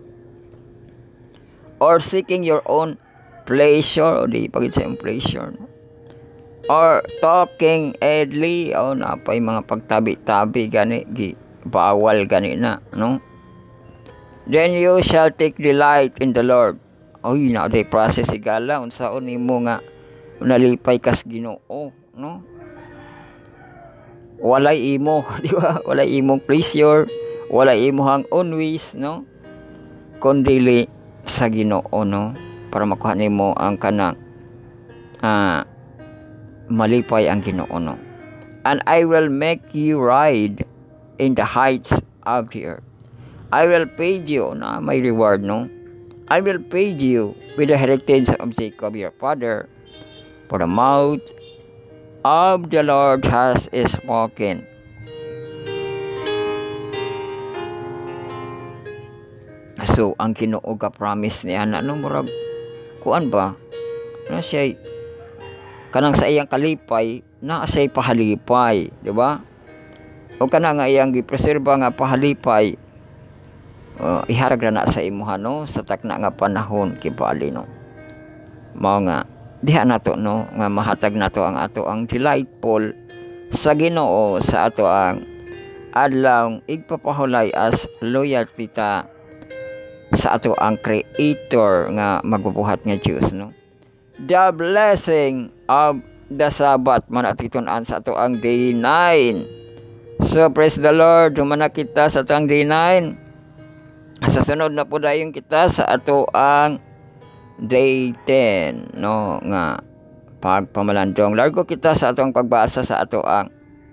or seeking your own pleasure, o di pagit sa pleasure, no? Or talking idly, o napay mga pagtabi-tabi gani gi bawal gani na, no? Then you shall take delight in the Lord. Oy na day process igala unsaon nimo nga nalipay kas Ginoo, no? Walay imo, di ba? Walay imong pleasure, walay imong own ways, no? Kundi sa Ginoo, no? Para makuha nimo ang kanang ah, malipay ang Ginoo, no? And I will make you ride in the heights of the earth. I will pay you, na may reward, no? I will pay you with the heritage of Jacob your father, for the mouth of the Lord has spoken. So ang Ginoo ga promise niya na no murag kuan ba na siya kanang sa iyang kalipay na siya pahalipay, di ba? O kanang nga iyang gipreserba nga pahalipay, uh, ihatag na sa imuha, no? Sa takna nga panahon kibali, no? Mao nga diha nato, no, nga mahatag nato ang ato ang delightful sa Ginoo sa ato ang adlaw igpapahulay as loyalty ta sa ato ang Creator nga magbubuhat nga Diyos, no? The blessing of the Sabbath man atitunan sa ato ang day nine. So praise the Lord, humana kita sa ato ang day nine. Sa sunod na po dayon kita sa ato ang day ten, no, nga pagpamalandong. Largo kita sa atong pagbasa sa ato ang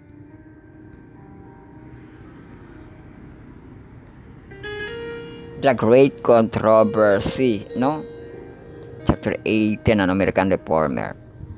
The Great Controversy, no? Chapter eighteen, an American Reformer.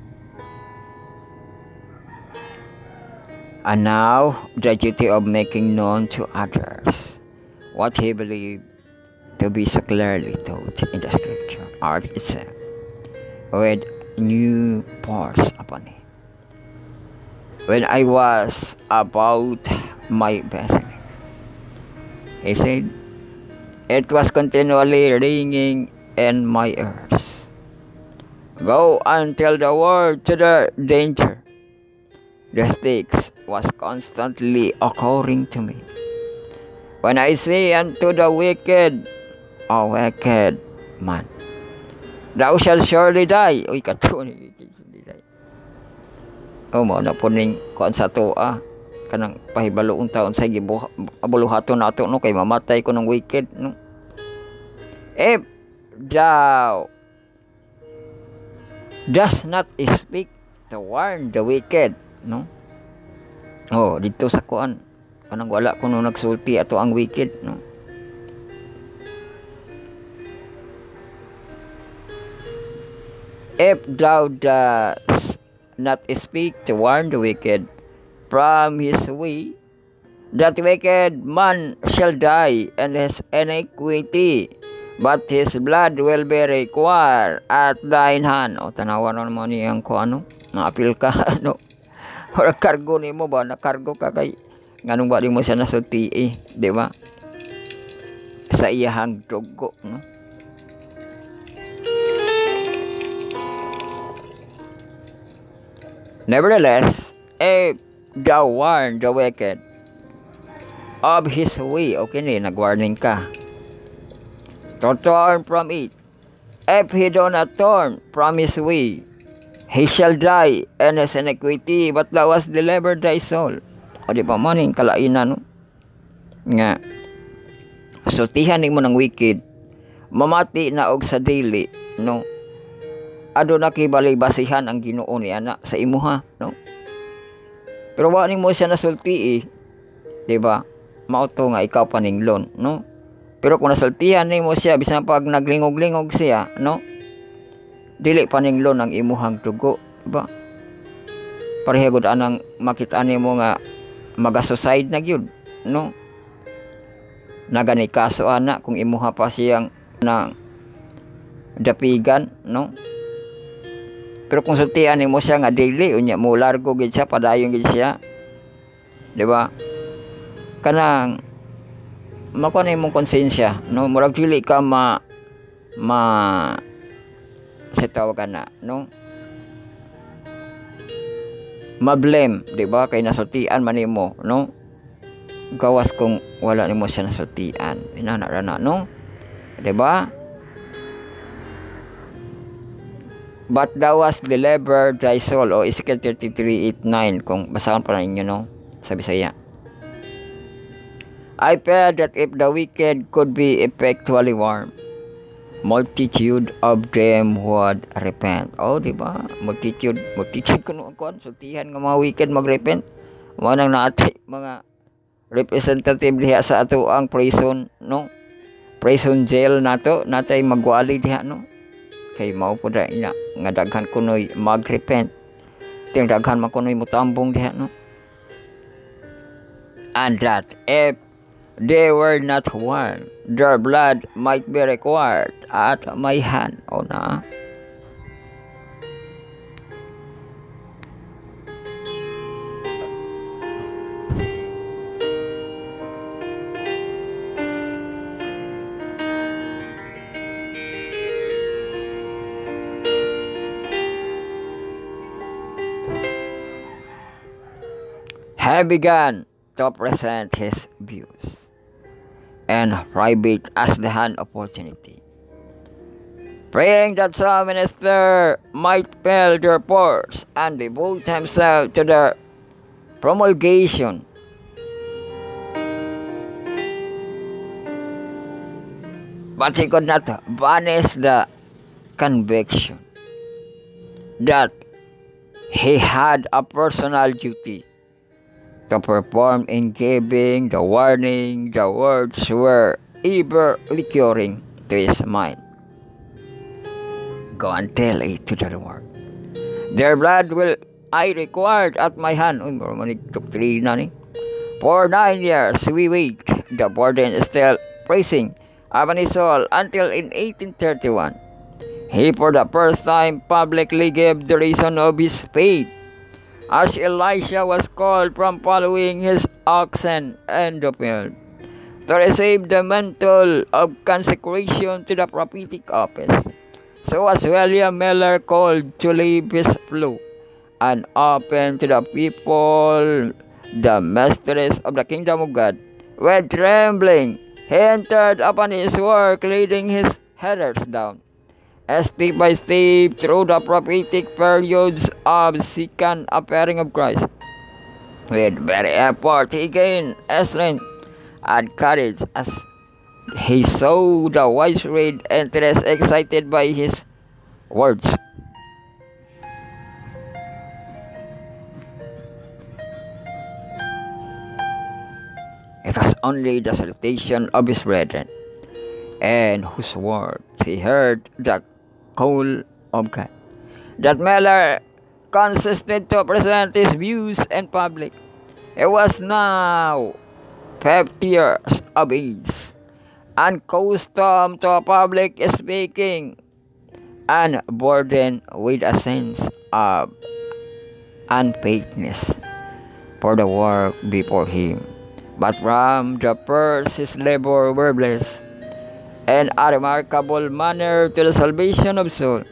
And now, the duty of making known to others what he believed to be so clearly taught in the Scripture, art itself, with new force upon him. When I was about my best, he said, it was continually ringing in my ears. Go and tell the world to the danger. The stakes was constantly occurring to me. When I say unto the wicked, O wicked man, thou shalt surely die. Uy, kato ni wicked surely die. O mo na po ning kuan sa to ah. Kanang pahibaloong taon sa gibuluhaton nato no kay mamatay ko ng wicked no. If thou does not speak to warn the wicked no. Oh, dito sa kuan kanang wala kuno nagsulti ato ang wicked no. If thou does not speak to warn the wicked from his way, that wicked man shall die and his iniquity, but his blood will be required at thine hand. O, tanawan na naman niyang ko ano, na-apil ka, ano. Or kargo ni mo ba, nakargo ka kay, ganun ba di mo siya nasulti eh, di ba? Sa iyahang dugo, no? Nevertheless, if thou warn the wicked of his way, okay ni, nag-warning ka, to turn from it. If he do not turn from his way, he shall die in his iniquity, but thou hast delivered thy soul. O di pa maning kalainan, no? Nga, sultihan mo ng wicked, mamati na og sa dili, no? Ado na kibalay-basihan ang Ginoo ni ana sa imuha, no? Pero wa ni mo siya nasulti eh. Diba? Mao to nga ikaw paninglon, no? Pero kung nasultihan ni mo siya bisan pag naglingog-lingog siya, no? Dili paninglon ang imuhang dugo, diba? Pareha gud anang makita nimo nga maga-suicide na gyud, no? Nagani kaso ana kung imuha pa siyang nang dapigan, no? Pero kung sultihan nimo siya nga daily unya mo largo gid siya padayon gid siya, di ba? Kanang makuha na imong konsensya, no? Murag dili ka ma ma sa tawag ka na, no? Ma-blame, di ba? Kay nasultian man nimo, no? Gawas kung wala nimo siya nasultian, inana ra na, no? Di ba? But thou hast delivered thy soul, o Ezekiel thirty-three eight nine, kung basahan pa ninyo, no? Sa Bisaya. I felt that if the wicked could be effectually warned, multitude of them would repent. Oh, di ba? Multitude, multitude kuno kon sultihan nga mga wicked mag-repent. Mo nang naati mga representative diha sa ato ang prison, no? Prison jail nato, natay magwali diha, no? Kay mao po da ina nga daghan kunoy mag-repent. Ting daghan man kunoy mutambong diha, no? And that if they were not warned, their blood might be required at my hand. O na. He began to present his views and private as the hand opportunity, praying that some minister might fill their purse and devote himself to the promulgation but he could not banish the conviction that he had a personal duty to perform in giving the warning. The words were ever recurring to his mind. Go and tell it to the world. Their blood will I required at my hand. Uy, maraming doktrina ni. For nine years we wait. The burden is still pressing upon his soul until in eighteen thirty-one, he for the first time publicly gave the reason of his faith, as Elisha was called from following his oxen in the field to receive the mantle of consecration to the prophetic office. So was William Miller called to leave his flow and open to the people the mysteries of the kingdom of God. With trembling, he entered upon his work, leading his hearers down, step by step, through the prophetic periods of second appearing of Christ. With very effort, he gained strength and courage as he saw the wise read interest excited by his words. It was only the salutation of his brethren, and whose word he heard the call of God, that Miller consisted to present his views in public. He was now fifty years of age, unaccustomed to public speaking, and burdened with a sense of unfaithfulness for the work before him. But from the first his labor were blessed in a remarkable manner to the salvation of soul.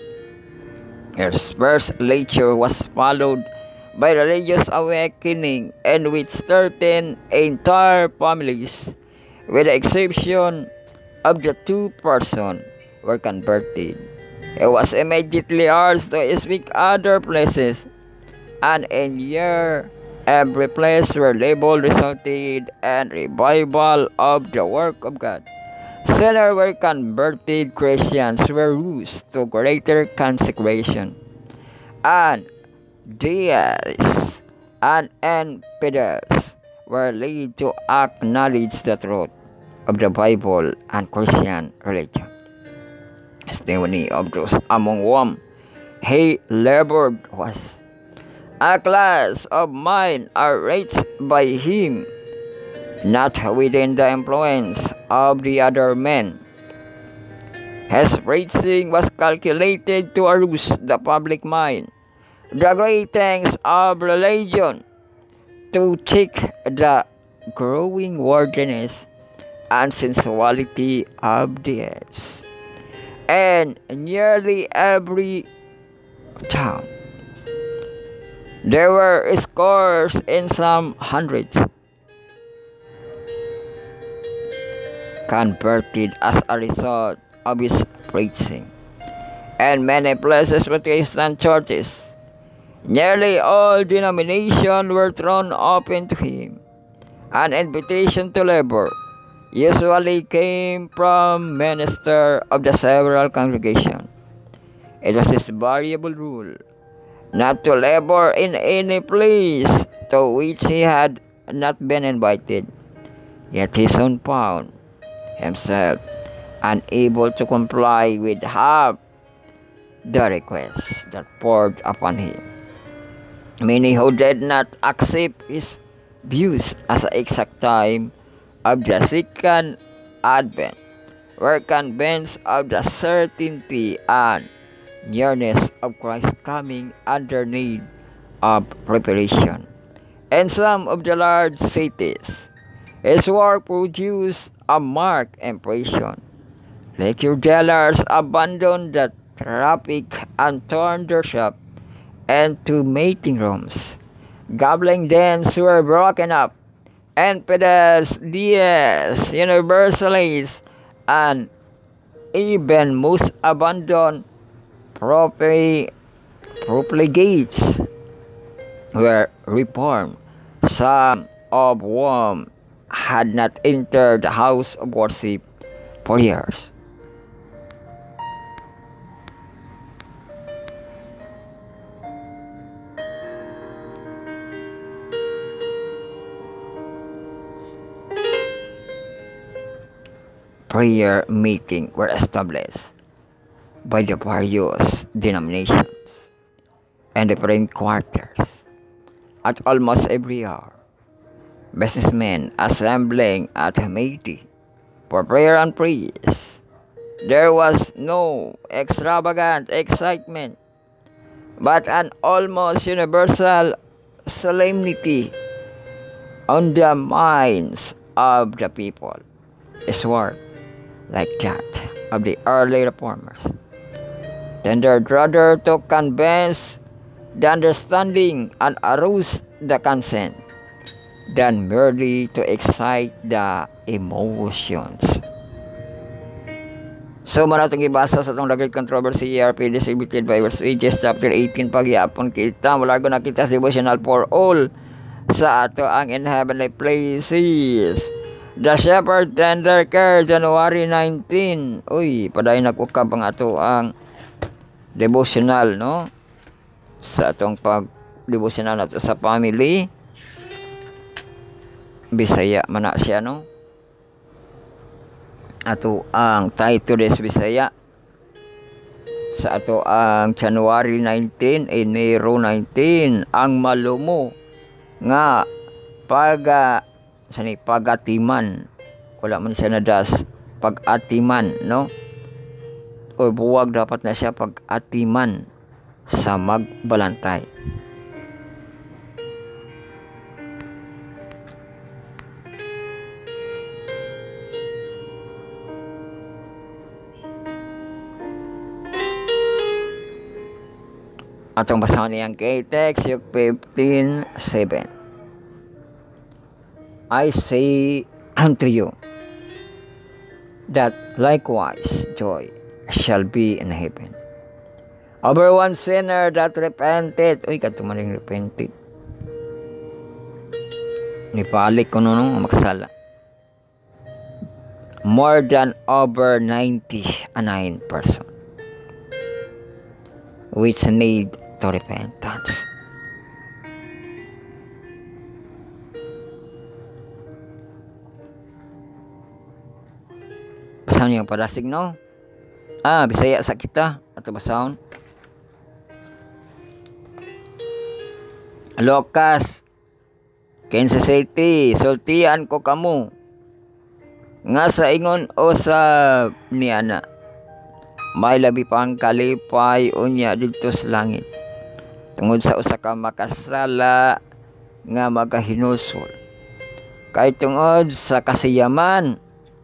His first lecture was followed by religious awakening, in which certain entire families, with the exception of the two persons, were converted. He was immediately asked to speak other places, and in year every place where labor resulted in revival of the work of God. Sinners were converted, Christians were used to greater consecration, and deists and infidels were led to acknowledge the truth of the Bible and Christian religion. Testimony of those among whom he labored was, a class of mind are reached by him, not within the influence of the other men. His preaching was calculated to arouse the public mind, the great things of religion, to check the growing worldliness and sensuality of the age. And nearly every town there were scores and some hundreds converted as a result of his preaching. And many places with Christian churches, nearly all denominations, were thrown open to him. An invitation to labor usually came from ministers of the several congregations. It was his variable rule not to labor in any place to which he had not been invited. Yet he soon found himself unable to comply with half the requests that poured upon him. Many who did not accept his views as the exact time of the second advent were convinced of the certainty and nearness of Christ's coming under need of preparation. In some of the large cities, his work produced a marked impression. Liquor dealers abandoned the traffic and turned their shop into meeting rooms. Gambling dens were broken up, and pedestrians, universalists, and even most abandoned profligates were reformed. Some of whom had not entered the house of worship for years. Prayer meetings were established by the various denominations and different quarters at almost every hour. Businessmen assembling at a meeting for prayer and praise. There was no extravagant excitement, but an almost universal solemnity on the minds of the people. His work, like that of the early reformers, tendered rather to convince the understanding and arouse the consent than merely to excite the emotions. So, man itong ibasa sa itong lagay controversy E R P distributed by Verse Ages chapter eighteen pagyapon kita mula ko nakita sa devotional for all sa ato ang in heavenly places. The Shepherd Tender Care January nineteen. Uy, paday nagukab ang ato ang devotional, no? Sa atong pag devotional nato sa family. Bisaya man na siya, no? Ato ang title is Bisaya sa ato ang January nineteen, Enero nineteen, ang malumo nga paga sani pagatiman, wala man siya nadas pagatiman, no? O buwag dapat na siya pagatiman sa magbalantay. Atong basahan niyang kay text yung fifteen seven. I say unto you that likewise joy shall be in heaven over one sinner that repented. Uy, katumaring repented. Nipalik ko nung magsala. More than over ninety-nine person which need to repentance. Basahan yung padasig, no? Ah, Bisaya sa kita. Ato basahon. Lucas, Kansas City, sultian ko kamo. Nga sa ingon o sa niana. May labi pang kalipay unya dito sa langit. Tungod sa usa ka makasala nga magahinusol. Kay tungod sa kasiyaman.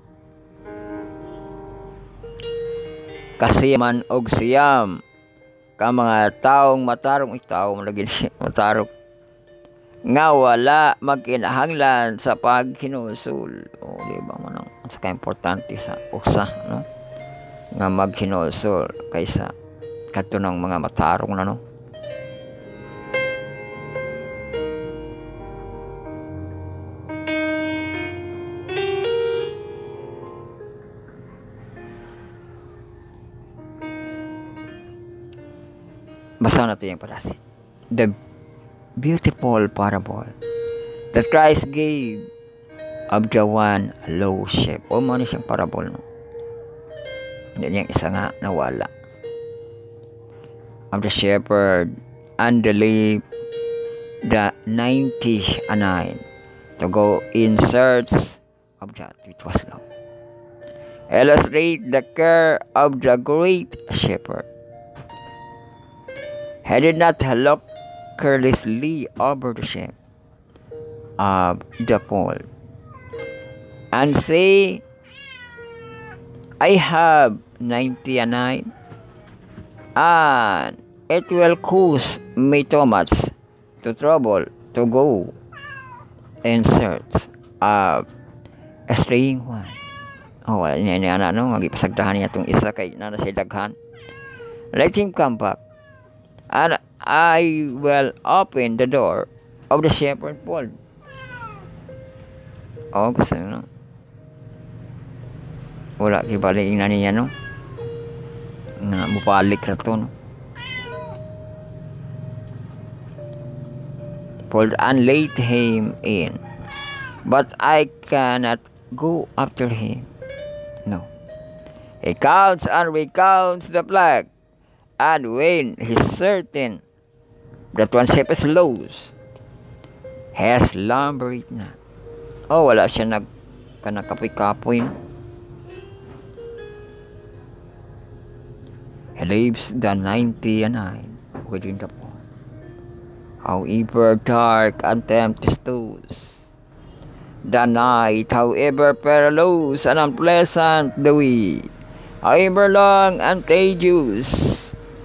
Kasiyaman og siyam ka mga taong matarong itaw lagi matarong nga wala magkinahanglan sa paghinusol. O di ba man ang sa importante sa usa, no? Nga maghinusol kaysa katunong mga matarong na, no? Basahin natin yung palasi. The beautiful parable that Christ gave of the one low sheep. O mo siyang parable, no? Hindi niyang isa nga nawala. Of the shepherd and the leaf, the ninety-nine to go in search of that which was lost. Illustrate the care of the great shepherd. He did not look carelessly over the sheep of the fold and say, I have ninety-nine and it will cause me too much to trouble to go in search of a straying one. Oh, yan yan ano, magipasagdahan niya itong isa kay na sa daghan. Let him come back. And I will open the door of the shepherd fold. Oh, kasi no? Wala kibalik na niya, no? Nga, mupalik na to, no? Fold and let him in. But I cannot go after him. No. He counts and recounts the plague. And when he's certain that one sheep is lost, has slumbered na. Oh, wala siya nag kanakapoy-kapoy. He leaves the ninety-nine within the pond. However dark and tempestuous the night, however perilous and unpleasant the way, however long and tedious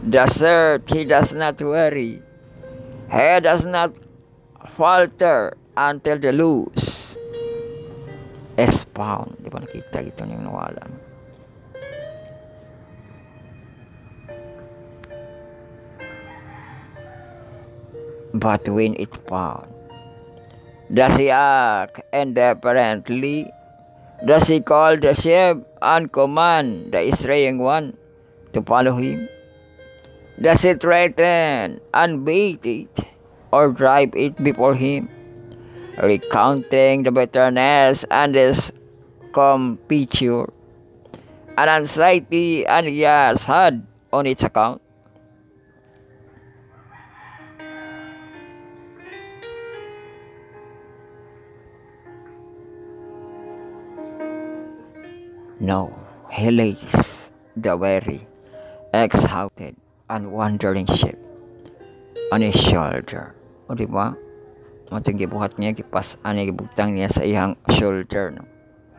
Desert, he does not worry. He does not falter until the loose is found. Di ba nakita ito yung nawalan? But when it found, does he act indifferently? Does he call the sheep and command the straying one to follow him? Does he threaten and beat it, or drive it before him, recounting the bitterness and discomfiture and anxiety and he has had on its account? No, he lays the weary, exhausted, and wandering sheep on his shoulder. O diba? O itong gibuhat niya, gipas-an niya, gibutang niya sa iyang shoulder. No?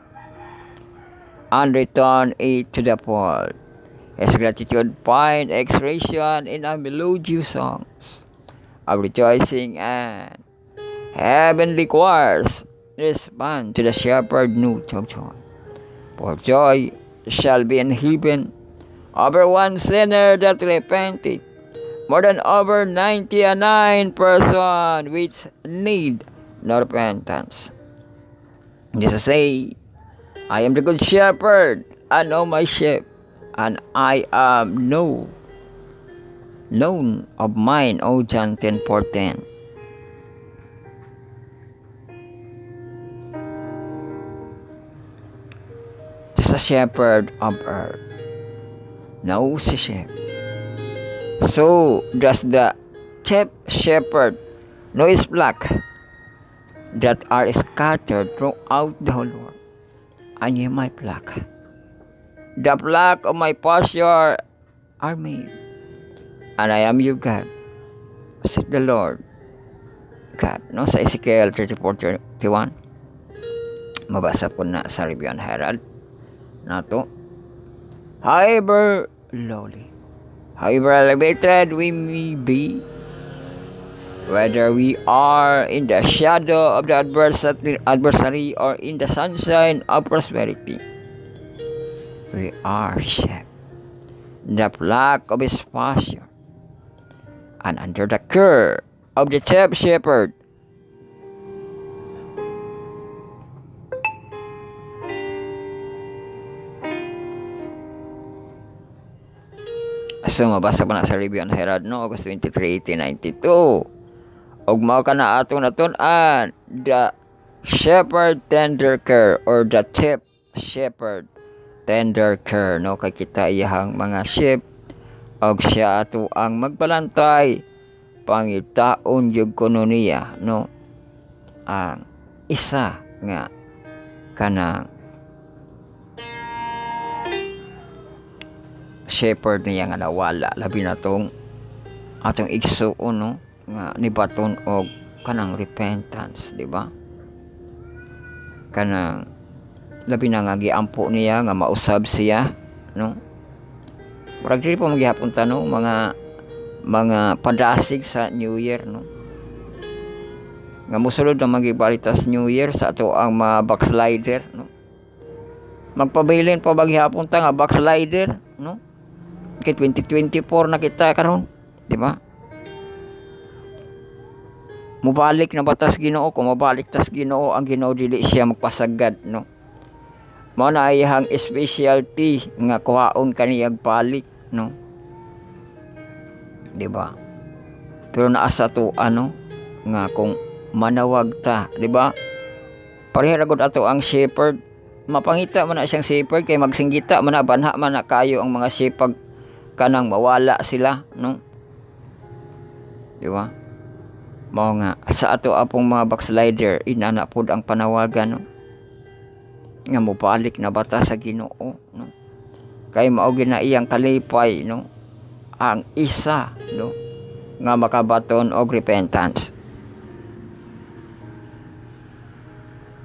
And return it to the fold. His gratitude find expression in our melodious songs of rejoicing, and heavenly choirs respond to the shepherd note of joy. For joy shall be in heaven over one sinner that repented, more than over ninety-nine person which need no repentance. Jesus say, I am the good shepherd, I know my sheep, and I am no known of mine. O John ten fourteen. The shepherd of earth knows the sheep. So does the chief shepherd know his flock that are scattered throughout the whole world. I am my flock. The flock of my pasture are mine, and I am your God, said the Lord God. No, sa Ezekiel thirty-four thirty-one. Mabasa po na sa Review and Herald. Nato. However lowly, however elevated we may be, whether we are in the shadow of the adversary or in the sunshine of prosperity, we are sheep, the flock of his pasture, and under the care of the chief shepherd. So mabasa pa na sa Review and Herald no August twenty-three, eighteen ninety-two. Og mao kana atong natun-an, the shepherd tender care, or the chief shepherd tender care, no, kay kita iyahang mga sheep og siya ato ang magbalantay pangitaon yung kuno niya, no, ang isa nga kanang shepherd niya nga nawala, labi na tong atong igsuon, no, nga nibaton og kanang repentance, di ba? Kanang labi na nga giampo niya nga mausab siya, no? Murag dili pa magihapon ta, no, mga mga padasig sa New Year, no? Nga musulod na magibalitas New Year sa ato ang mga backslider, no? Magpabilin pa bagihapon ta nga backslider, no? Kay twenty twenty-four na kita karon, di ba? Mubalik na batas Ginoo, kung mabalik tas Ginoo ang Ginoo dili siya magpasagad, no? Mao na iyang specialty nga kuhaon kaniyang balik, no? Di ba? Pero naasa to ano nga kung manawag ta, di ba? Pareha ra gud ato ang shepherd, mapangita man na siyang shepherd kay magsinggita man na, banha man na kayo ang mga shepherd kanang mawala sila, no? Di ba? Mao nga sa ato apong mga backslider inana pod ang panawagan, no, nga mobalik na bata sa Ginoo, no, kay mao gina iyang kalipay, no, ang isa, no, nga makabaton og repentance.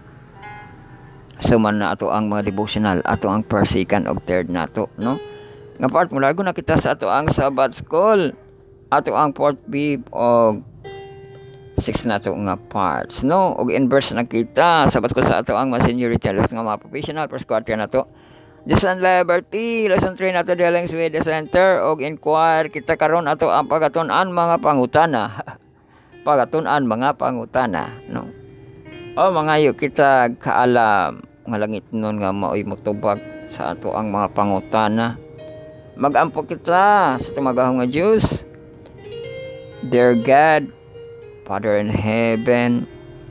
So man na ato ang mga devotional, ato ang first, second og third nato, no. Nga part mula na kita sa ato ang Sabbath School. Ato ang fourth fifth o six na to nga parts, no? Og inverse na kita Sabbath School sa ato ang mga seniority nga mga professional first quarter na to. Just and Liberty lesson three na to dealing with the center og inquire kita karon ato ang pagatun-an mga pangutana. Pagatun-an mga pangutana, no? O mga yo kita kaalam nga langit nun nga maoy motubag sa ato ang mga pangutana. Magampo kita sa tumagahong nga Diyos. Dear God, Father in heaven,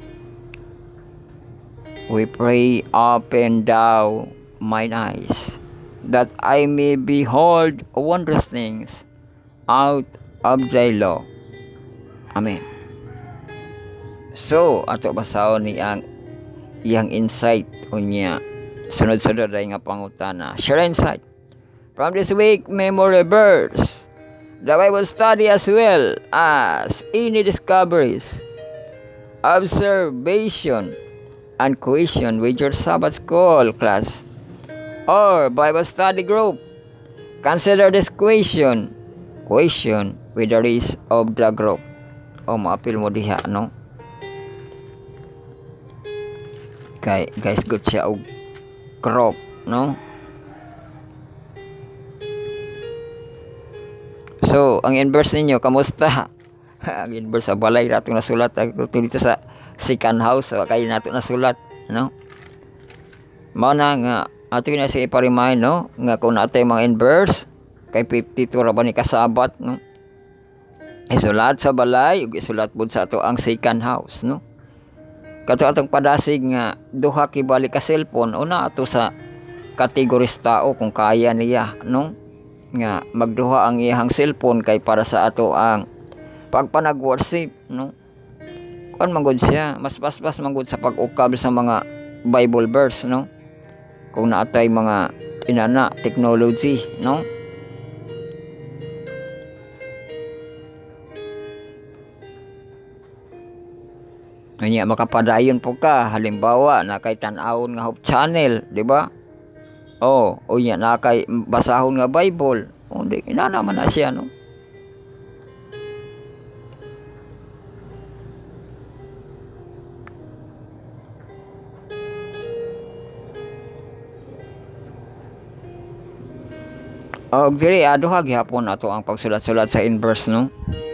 we pray, open thou mine eyes, that I may behold wondrous things out of thy law. Amen. So, ato basahon ni ang iyang insight o niya sunod-sunod ay nga pangutana. Share insight. From this week memory verse, the Bible study as well as any discoveries, observation, and question with your Sabbath School class or Bible study group. Consider this question, question with the rest of the group. O maapil mo diha, no? Kay, guys, good siya og group, no? So, ang inverse ninyo, kamusta? Ang inverse sa balay nato nasulat ako dito sa second house, so kay nato nasulat, no? Mao na nga ato na si ipa-remind, no, nga kung natay mga inverse kay fifty-two ra ba ni kasabat, no? Isulat sa balay ug isulat pud sa ato ang second house, no? Kato atong padasig nga duha kibali ka cellphone una ato sa kategoris tao kung kaya niya, no? Nga magduha ang iyang cellphone kay para sa ato ang pagpanag-worship, no? Kuan manggod siya, mas paspas manggod sa pag-ukab sa mga Bible verse, no? Kung naatay mga inana technology, no? Kanya makapadayon po ka, halimbawa na kay tan-awon nga Hope Channel, di ba? Oh, o yan na kay basahon nga Bible. O di ina naman na siya, no? Og diri aduha gihapon ato ang pagsulat-sulat sa inverse, no?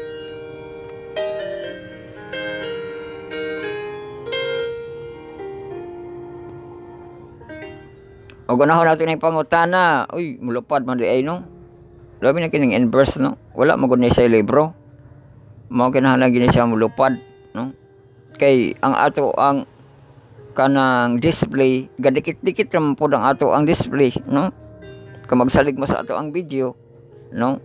O ganahon nato na yung pangutana. Uy, mulupad man di ay, no? Labi na kining inverse, no? Wala magod na siya libro. Mao kinahanglan gini siya mulupad, no? Kay ang ato ang kanang display, gadikit-dikit ra pud ang ato ang display, no? Kung magsalig mo sa ato ang video, no?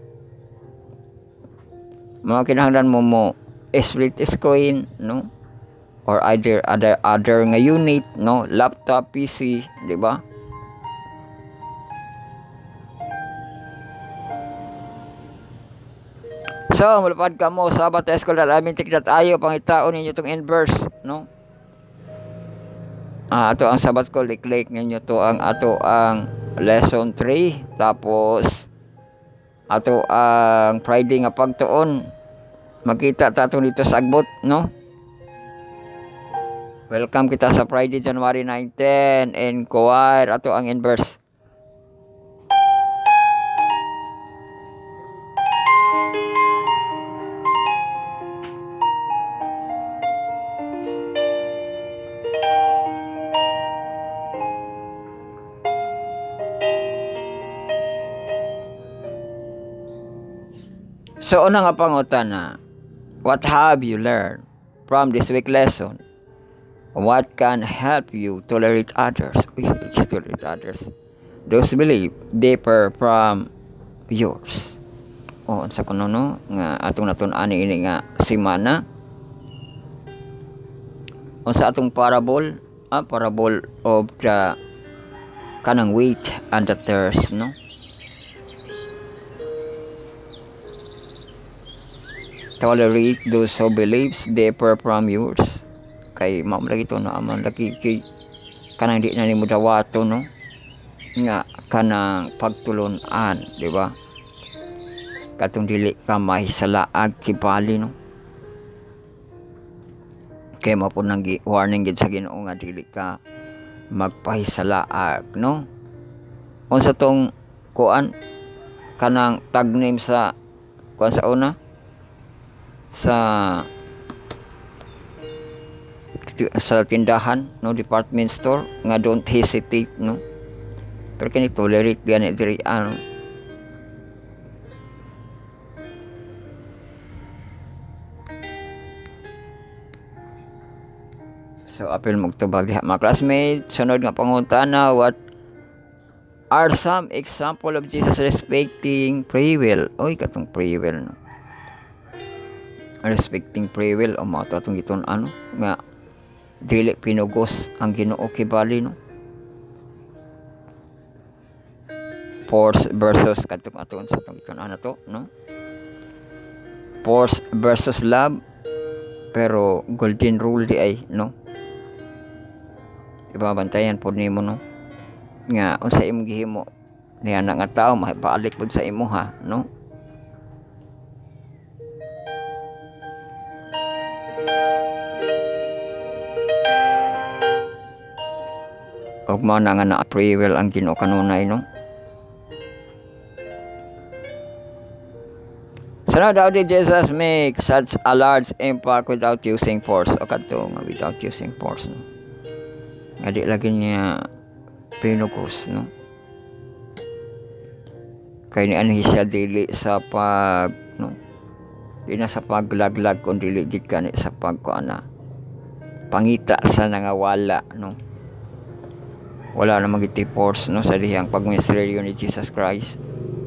Mao kinahanglan mo mo split screen, no? Or either other other nga unit, no? Laptop, P C, di ba? So, malapad ka mo sa sabbath school dot amintik dot i o pangitaon ninyo itong inverse, no? Ah, ato ang Sabbath School, i-click ninyo to ang ato ang lesson three, tapos ato ang Friday nga pagtuon. Makita tato dito sa agbot, no? Welcome kita sa Friday, January nineteenth, inquire ato ang inverse. So, una nga pangutana, what have you learned from this week lesson? What can help you tolerate others? Uy, tolerate others. Those believe differ from yours. O, sa kuno no, nga atong natun-ani ini nga simana. O sa atong parable, ah, parable of the kanang wheat and the tares, no? Tolerate those who believes differ from yours. Kay mao lagi to na aman lagi kay kanang di na nimo dawato, no? Nga kanang pagtulunan, di ba? Katong dili ka mahisalaag kibali, no? Kaya mo po nang warning gid sa Ginoo nga dili ka magpahisalaag, no? Unsa tong kuan kanang tag name sa kuan sa una sa sa tindahan, no, department store nga don't hesitate, no? Pero kini tolerate gani diri ano. So apil magtubag diha mga classmates. Sunod nga pangutana, what are some example of Jesus respecting free will? Oy, katong free will, no? Respecting free will o mga tatong giton ano nga dili pinugos ang Ginoo kibali, no? Force versus katong aton sa tong giton ano to, no? Force versus love, pero golden rule di ay, no? Ibabantayan po nimo, no, nga unsa imong gihimo niya na nga tao mahipaalik pud sa imo, ha, no? Og mao na nga na free will ang Ginoo kanunay, no? So now, how did Jesus make such a large impact without using force? O kadto nga without using force, no? Nga di lagi niya pinugos, no? Kaya ni anhi siya dili sa pag, no? Di na sa paglaglag kung dili gid kani sa pagkuana pangita sa nangawala, no? Wala namang giti force, no, sa dihang pagministeryo ni Jesus Christ.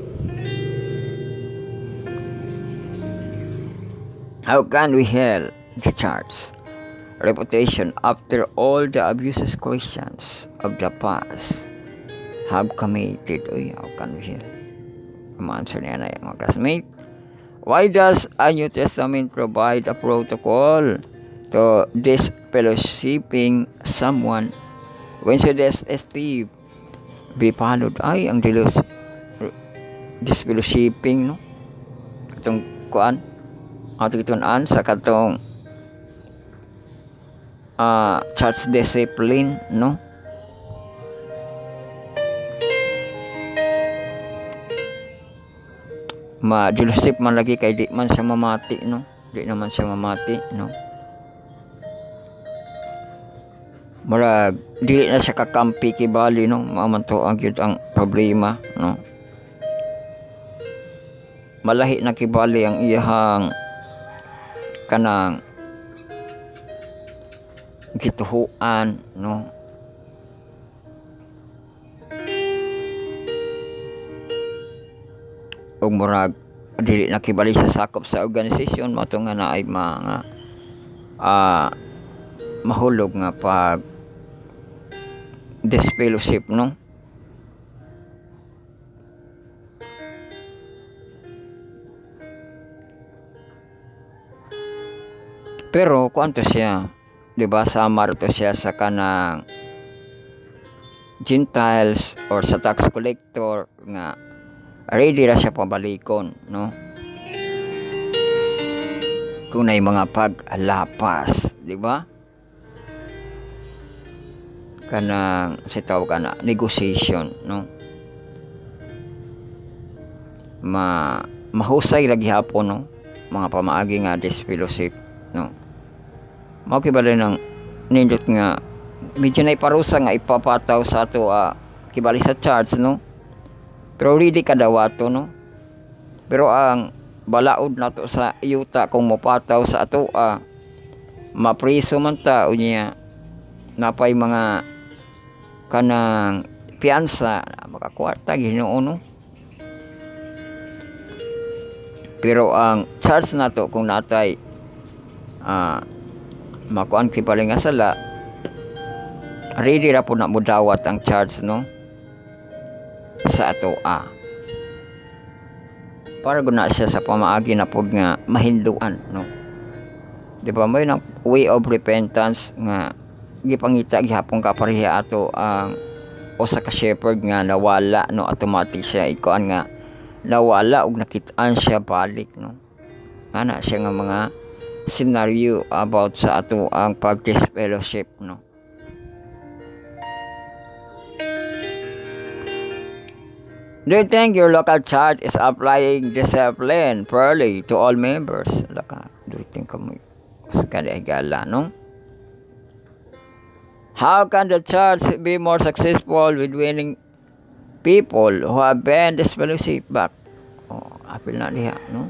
How can we help the church reputation after all the abuses Christians of the past have committed? Uy, how can we help? Answer niya na yan, mga classmate. Why does a New Testament provide a protocol to disfellowshipping someone? When should this step be followed? Ay, ang dilos disfellowshipping, no? Itong kuan ato gitunan sa katong uh, church discipline, no? Ma-fellowship man lagi kay di man siya mamati, no? Di naman siya mamati, no? Murag dili na siya kakampi kibali, no? Mamanto ang gyud ang problema, no? Malahi na kibali ang iyahang kanang gituhuan, no? O murag dili nakibali sa sakop sa organisasyon mo nga na ay mga uh, mahulog nga pag disfellowship, no? Pero kuanto siya, di ba, samar to siya sa kanang Gentiles or sa tax collector nga ready ra siya pabalikon, no? Kung na mga paglapas, di ba? Kanang sitaw ka na negotiation, no? Ma mahusay lagi hapon, no? Mga pamaagi nga disfellowship, no? Mao kibali ng nindot nga medyo na iparusa nga ipapataw sa ato uh, kibali sa charts, no? Pero ready ka daw ato, no? Pero ang balaod na to sa yuta kung mapataw sa ato uh, mapriso man ta unya napay mga kanang piyansa makakwarta Ginoo, no? Pero ang charge na to kung natay uh, makuan kibali nga sala ready ra po na mudawat ang charge, no, sa ato a para guna siya sa pamaagi na pod nga mahinduan, no? Di ba may nang way of repentance nga gipangita gihapon kapareha ato ang usa ka shepherd nga nawala, no, automatic siya ikuan nga nawala ug nakitaan siya balik, no. Ana siya nga mga scenario about sa ato ang pag-disfellowship, no. Do you think your local church is applying discipline fairly to all members? Laka, do you think kamo sakali gala, no? How can the church be more successful with winning people who have been disfellowship back? Oh, apil na diha, no?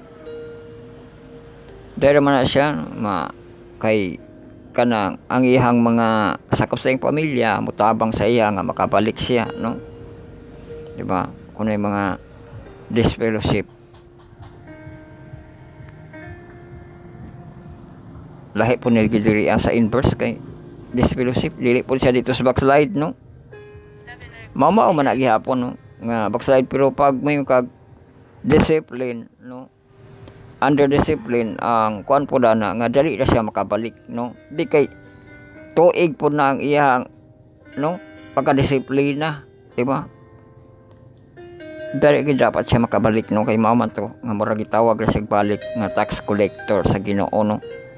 Dahil man na siya, ma, kay kanang ang iyang mga sakop sa iyang pamilya, mutabang sa iya nga makabalik siya, no? Diba? Kung may mga disfellowship. Lahi po nilgidiri sa inverse kay disfellowship. Dili po siya dito sa backslide, no? Mama o managihapon, no? Nga backslide, pero pag may kag discipline, no? Under discipline, ang kuan po na nga dali na siya makabalik, no? Di kay tuig po na ang iyang, no? Pagka-disiplina, diba? Dari dapat siya makabalik, no, kay mao man to nga murag gitawag ra siya balik nga tax collector sa Ginoo, no.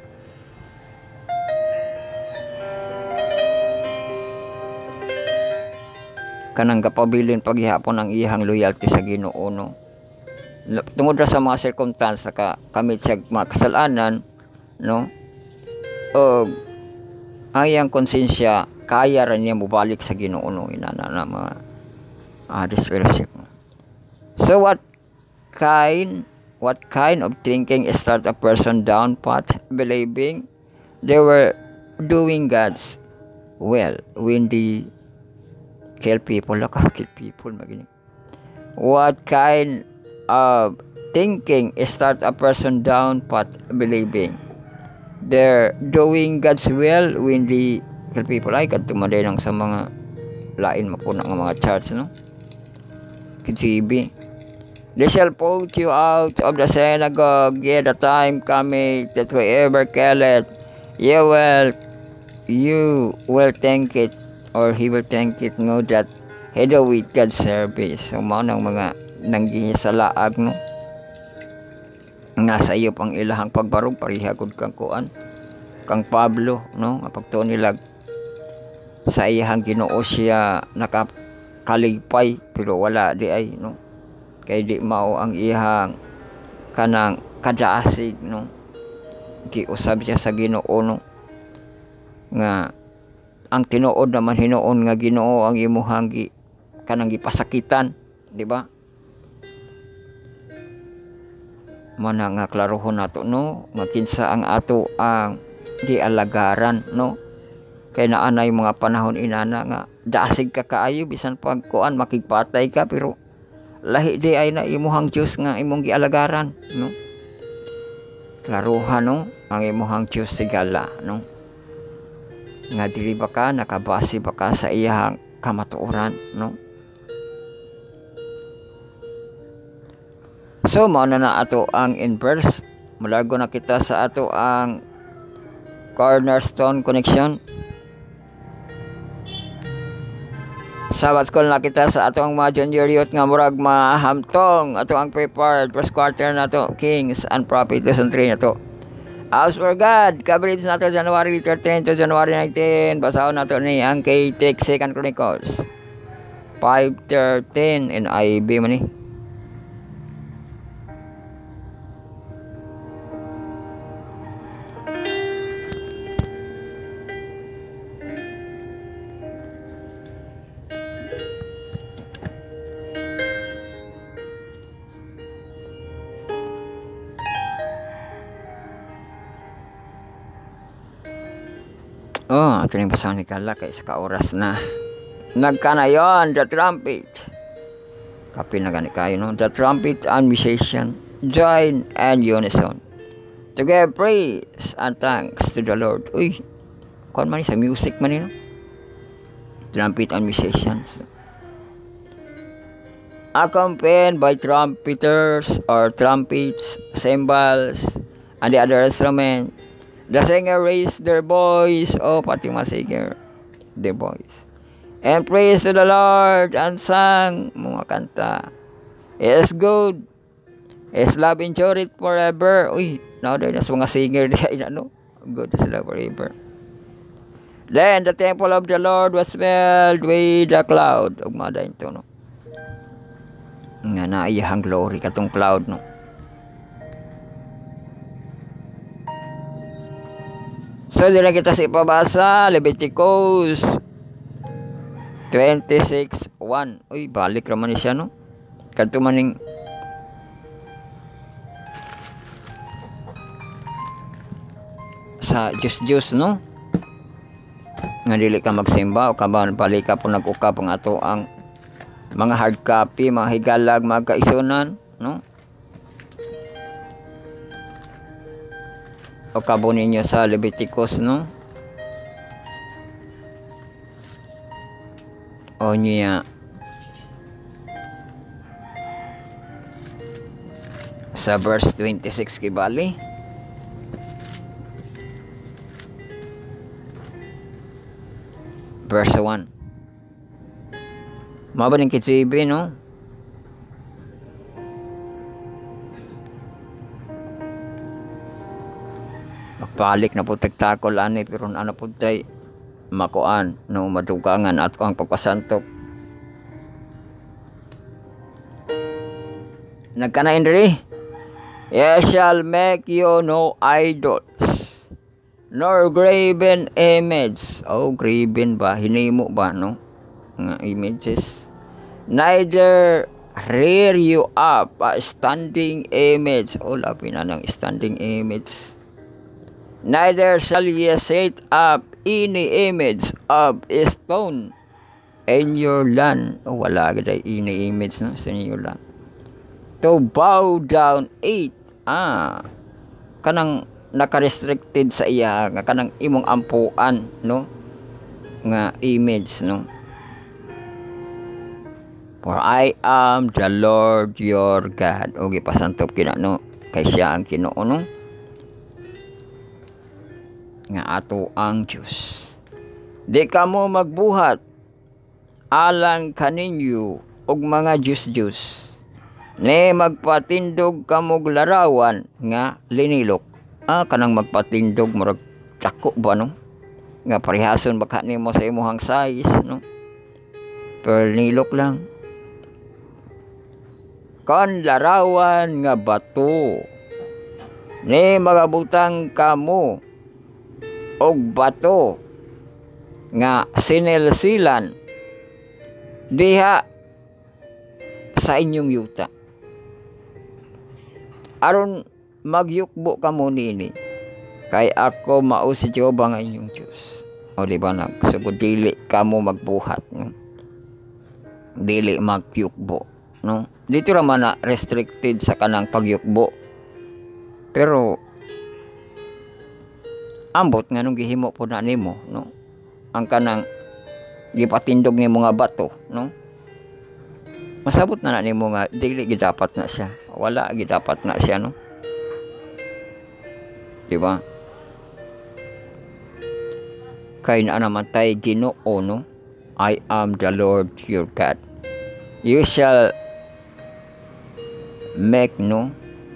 Kanang gapabilin paghihapon ang iyang loyalty sa Ginoo, no. Tungod ra sa mga circumstance ka kami siya makasalanan, no. O ang iyang konsensya kaya ra niya mobalik sa Ginoo, no, inana na mga ah, disfellowship. So what kind what kind of thinking start a person down path believing they were doing God's will when they kill people? Look, kill people magini. What kind of thinking start a person down path believing they're doing God's will when they kill people? Ay kadto man din sa mga lain mapuna nga mga church, no. Kinsibi, they shall put you out of the synagogue, yet the time coming that whoever killeth, you will, you will think it, or he will think it, no, that he do with God's service. So, mga nang mga nanggihisa-laag, no, nga sa iyo pang ilahang pagbarog, parihagod kang kuan, kang Pablo, no, nga pagtuon nilag, sa iyang Ginoo siya nakakalipay, pero wala di ay, no. Kay di mao ang ihang kanang kadaasig, no. Giusab siya sa Ginoo, no, nga ang tinuod naman hinuon nga Ginoo ang imuhang gi kanang gipasakitan, di ba? Mana nga klarohon nato, no, nga kinsa ang ato ang gialagaran, no. Kay naanay mga panahon inana nga daasig ka kaayo bisan pag kuan makigpatay ka, pero lahi di ay na imuhang Diyos nga imong gialagaran, no. Klaruhan, no, ang imuhang Diyos sigala, no, nga dili ba ka nakabase ba ka sa iyang kamatuoran, no. So mao na na ato ang inverse. Mulargo na kita sa ato ang cornerstone connection. Sabat ko na kita sa ato ang mga junior youth nga murag mahamtong ato ang prepared first quarter na to Kings and Prophet lesson three na to. As for God, coverage na to January thirteenth to January nineteenth. Basahon na to ni ang kay Take Second Chronicles five thirteen in I B man ni. Oh, ato ning basahon ni Kala kay sa oras na. Nagkana yon, the trumpet. Kapi na gani kayo, no? The trumpet and musician join and unison to give praise and thanks to the Lord. Uy, kuan man sa music man ni, no? Trumpet and musicians. Accompanied by trumpeters or trumpets, cymbals, and the other instruments. The singer raised their voice, oh, pati mga singer, their voice, And praise to the Lord and sang mga kanta. It's good. His love endureth forever. Uy, nowadays mga singer diya ano. Good is love forever. Then the temple of the Lord was filled with a cloud. Ugmada ito, no? Nga naiyahang glory katong cloud, no? So, di na kita sa ipabasa. Leviticus twenty-six one. Uy, balik naman siya, no? Kanto maning sa Diyos-Diyos, no? Nga dili ka magsimba o kaban balik ka po nag-ukap ang ato ang mga hard copy, mga higalag, mga kaisunan, no? O kabo ninyo sa Leviticus, no? O niya sa verse twenty-six kibali. Verse one. Mabaling kitibi, no? Magpalik na po tagtakol ani pero ano po tay makuan no madugangan at ang pagpasantok. Nagkanain diri. Ye shall make you no idols, nor graven image. Oh, graven ba? Hinimo ba, no? Nga images. Neither rear you up a standing image. Oh, lapin na ng standing image. Neither shall ye set up any image of a stone in your land. Oh, wala gada any image, no? Sa your land. To bow down it. Ah, kanang naka-restricted sa iya nga kanang imong ampuan, no? Nga image, no? For I am the Lord your God. O gipasantop kina, no? Kay siya ang Ginoo, no? Nga ato ang Diyos. Di ka mo magbuhat alang kaninyo og mga Diyos-Diyos. Ne magpatindog kamog larawan nga linilok. Ah, kanang magpatindog murag dako ba, no? Nga parehason baka nimo sa imong size, no? Pero nilok lang. Kon larawan nga bato. Ne magabutang kamo og bato nga sinilsilan diha sa inyong yuta. Aron magyukbo ka mo nini kay ako mao si Jehova nga inyong Diyos. O diba nagsugod dili ka mo magbuhat, no? Dili magyukbo, no? Dito raman na restricted sa kanang pagyukbo, pero ambot nga nung gihimo po na nimo, no? Ang kanang gipatindog ni mga bato, no? Masabot na na nimo nga dili gidapat na siya. Wala gidapat na siya, no? Diba? Kay na naman tayo Ginoo, no? I am the Lord your God. You shall make, no?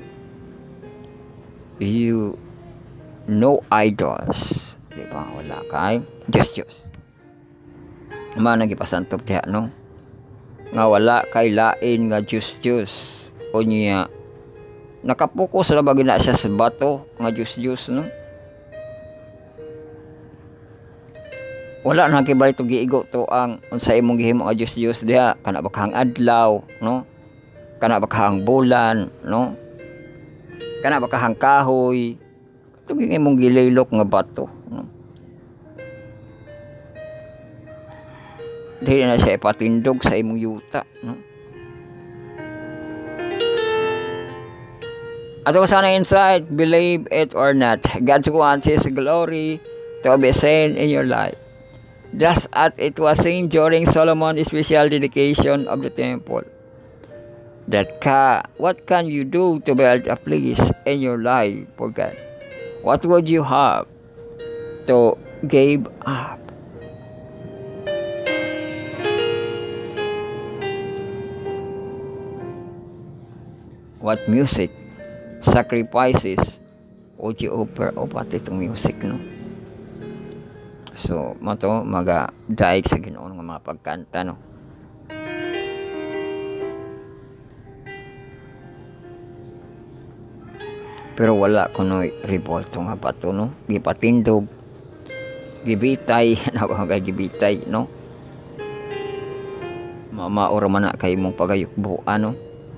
You no idols. Diba? Wala kay Diyos Diyos. Mana gipasantop diha, no? Nga wala kay lain nga Diyos Diyos. O niya nakapokus na bagay na siya sa bato nga Diyos Diyos, no? Wala na kibali to giigo to ang unsa imong gihimo nga Diyos Diyos diha, kana bakang adlaw, no? Kana bakang bulan, no? Kana bakang kahoy. Ito imong gilaylok nga bato, no? Dili na siya ipatindog sa imong yuta, no? Ato sana insight, believe it or not, God wants His glory to be seen in your life. Just as it was seen during Solomon's special dedication of the temple. That ka, what can you do to build a place in your life for God? What would you have to give up? what music sacrifices would you offer o pati itong music, no? So mato maga daig sa Ginoo nga mga pagkanta, no? Pero wala kuno revolto nga bato, no? Gipatindog, gibitay, nawag gibitay, no? Mamaor man na kay mong pagayukbo, ano?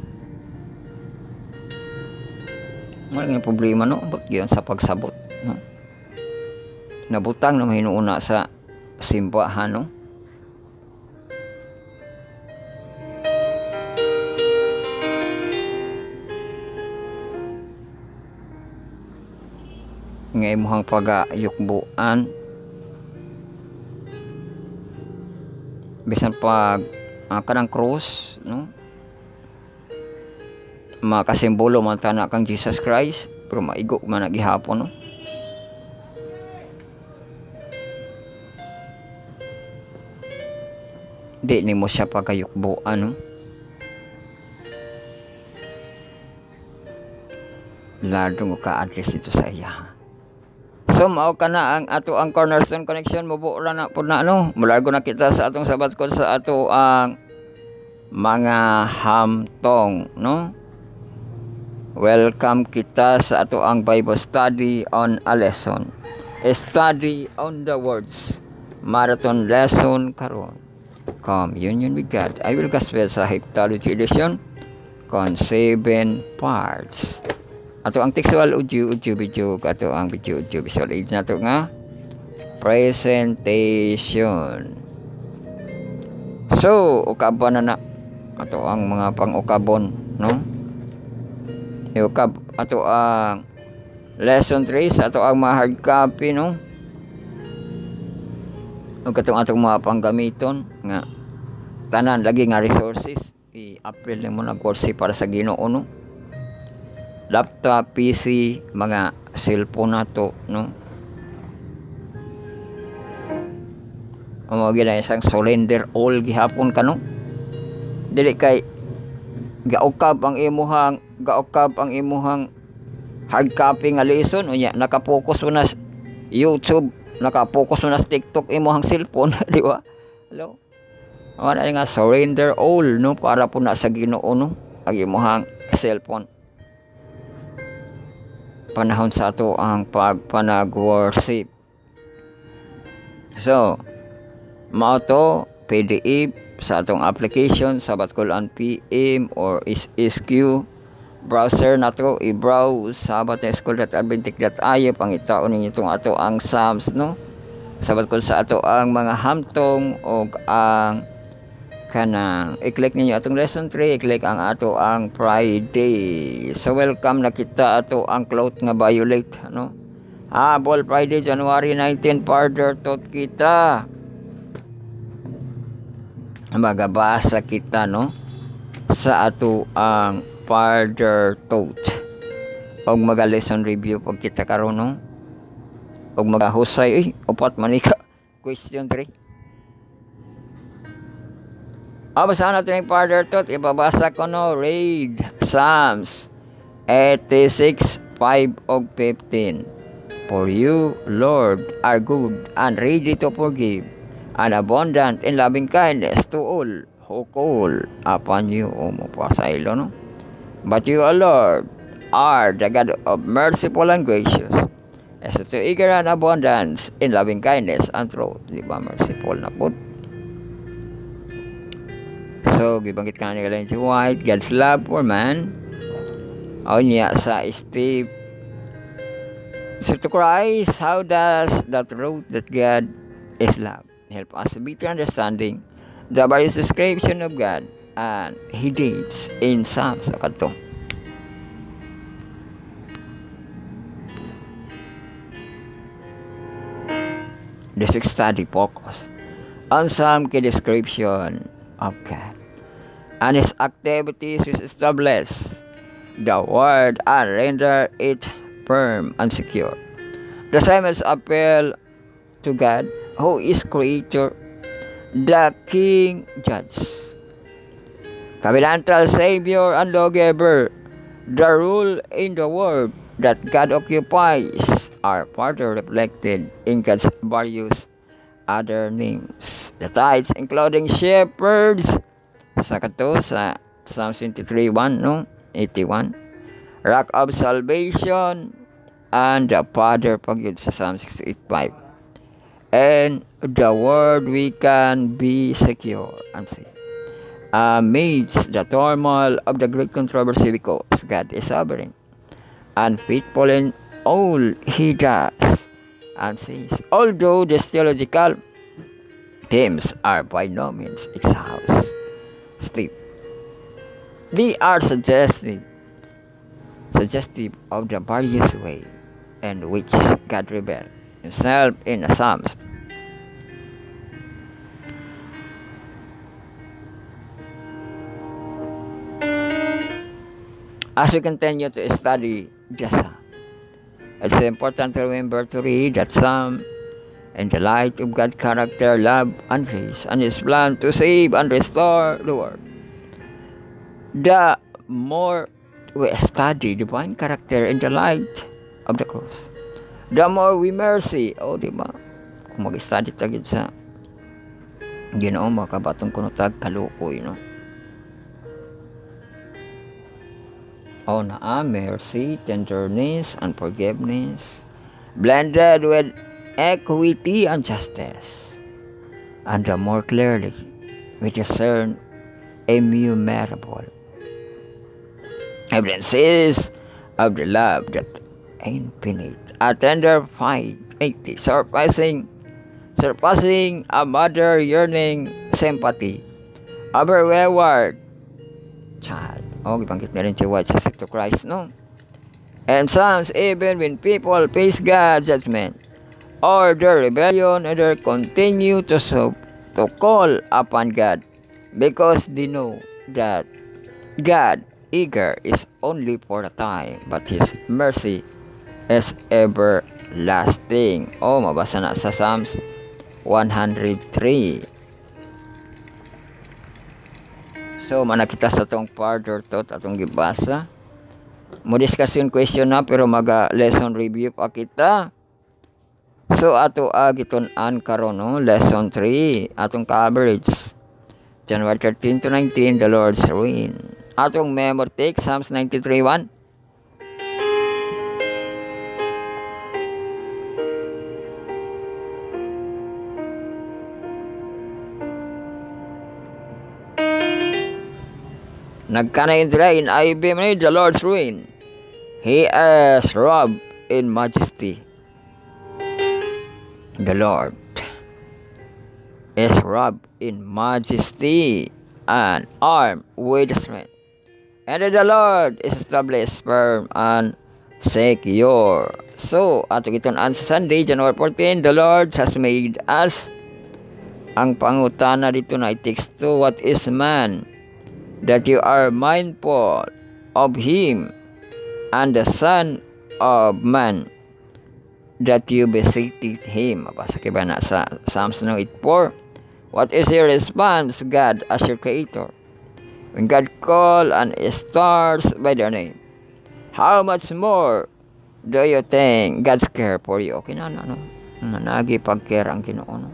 Wala nga problema, no? Ba't yun sa pagsabot, no? Nabutang na mahinuuna sa simbahan, no? Ngay muhang pagayukbuan, bisan pag uh, kanang cross, no? Makasimbolo man tana kang Jesus Christ, pero maigo man nagihapon, no? Di ni mo siya pagayukbuan, no? Lalo mo ka-address dito sa iya. So mao ka na ang ato ang Cornerstone Connection, mabura na po na, no? Mulago na kita sa atong sabat ko sa ato ang mga hamtong, no? Welcome kita sa ato ang Bible study on a lesson. A study on the words. Marathon lesson karon. Communion with God. I will gospel sa Heptology edition kon seven parts. Ato ang textual audio audio video ato ang video audio visual aid nato nga presentation. So ukabon na na ato ang mga pang-ukabon, no? Ukab ato ang lesson three sa ato ang mga hard copy, no? Ug katong atong mga panggamiton nga tanan lagi nga resources i-april mo na course para sa Ginoo, no? Laptop, P C, mga cellphone nato, no? Amo gina isang surrender all gihapon ka, no? Dili kay gaukab ang imuhang gaukab ang imuhang hard copy nga lesson unya nakapokus mo na YouTube, nakapokus mo na sa TikTok imuhang cellphone, di ba? Hello? Wala nga surrender all, no? Para po na sa Ginoo, no? Ang imuhang cellphone. Panahon sa ato ang pagpanag-worship. So, mao to P D F sa atong application sa Batkulan P M or S S Q browser nato i-browse sa bateschool dot adventist dot i o pangitaon ninyo itong ato ang Psalms, no? Sabat ko sa ato ang mga hamtong o ang kanang i-click ninyo atong lesson three, i-click ang ato ang Friday. So welcome na kita ato ang cloth nga violet, no? Habol Friday January nineteen further tot kita. Magabasa kita, no? Sa ato ang further tot. Og maga lesson review pag kita karon, no? Og magahusay eh upat manika question three. Abasahan natin yung further thought. Ibabasa ko, no? Read Psalms eighty-six, five og fifteen. For you, Lord, are good and ready to forgive, and abundant in loving kindness to all who call upon you. O mo pasaylo, no? But you, O Lord, are the God of merciful and gracious, as to eager and abundance in loving kindness and truth. Di ba merciful na po? So, gibanggit ka na ni White, God's love for man. O niya sa Steve. So to Christ, how does that truth that God is love help us to better understanding the various description of God and He deeds in Psalms? So, kato. This week's study focus on some key description of God and His activities which establish the word and render it firm and secure. The Psalms appeal to God, who is Creator, the King Judge, Covenantal Savior and Lawgiver, The rule in the world that God occupies are further reflected in God's various other names. The tithes, including shepherds, sa kato sa Psalm twenty-three one, no? eighty-one. Rock of salvation, and the Father pagyud sa Psalm sixty-eight five. And the word we can be secure and safe amidst the turmoil of the great controversy, because God is sovereign and faithful in all He does and says. Although the theological themes are by no means exhaustive, they are suggestive, suggestive of the various ways in which God revealed Himself in the Psalms. As we continue to study the Psalm, it's important to remember to read that Psalm in the light of God's character, love, and grace, and His plan to save and restore the world. The more we study divine character in the light of the cross, the more we mercy. O, di ba? Kung mag-study tagid sa Ginoo, makabatong kuno tag kalukoy, no? O naa, mercy, tenderness, and forgiveness, blended with equity and justice. And the more clearly we discern immeasurable evidences of the love that infinite, a tender fight, surpassing, surpassing a mother yearning sympathy of her wayward child. O, gipangkit na rin si what Jesus to Christ, no? And Psalms, even when people face God's judgment or their rebellion, and they continue to, so, to call upon God, because they know that God eager is only for a time, but His mercy is everlasting. O, mabasa na sa Psalms one hundred three. So, manakita sa itong further thought atong gibasa. Mo discussion question na, pero maga lesson review pa kita. So, ato agitun-an karon, no? Lesson three, atong coverage. January thirteen to nineteen, the Lord's reign. Atong memory text, Psalms ninety-three one. Nagkanain in I B M the Lord's reign. He is robed in majesty. The Lord is robed in majesty and armed with strength. And the Lord is established firm and secure. So, ato gitun-an sa Sunday, January fourteen, the Lord has made us. Ang pangutana dito na i-text to, what is man? That you are mindful of him, and the Son of Man, that you visited him. Mabasa kiba na sa Psalms no eight four. What is your response, God, as your creator? When God call and stars by their name, how much more do you think God's care for you? Okay na, no, no. Nanagi pag-care ang Ginoo, no?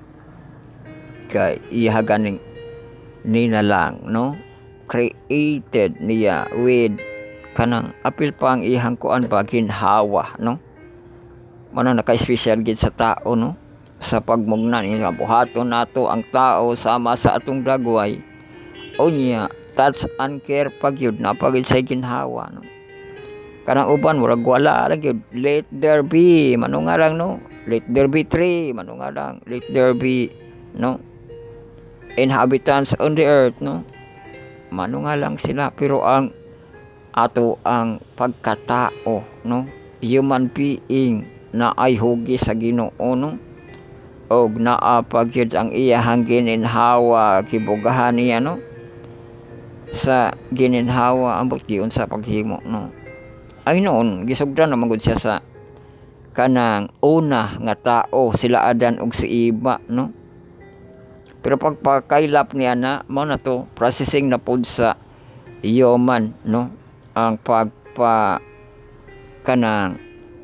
Kay iya ganing nina lang, no? Created niya with kanang apil pa ang ihang kuan ba ginhawa, no? Mano naka-special gid sa tao, no? Sa pagmugnan niya buhaton nato ang tao sama sa atong dagway. O niya touch and care pagyud na pagid sa ginhawa, no? Kanang uban murag wala lang gyud, let there be mano nga lang, no? Let there be tree mano nga lang, let there be, no, inhabitants on the earth, no? Mano nga lang sila, pero ang ato ang pagkatao, no, human being na ay hugi sa Ginoo, no, og naapagyud ang iyahang gininhawa kibugahan niya, no, sa gininhawa ambot giun sa paghimo, no. Ay noon gisugdan naman gud siya sa kanang una nga tao, sila Adan og si Eva, no. Pero pagpakailap niya na, mo na to, processing na po sa human, no? ang pagpa kanang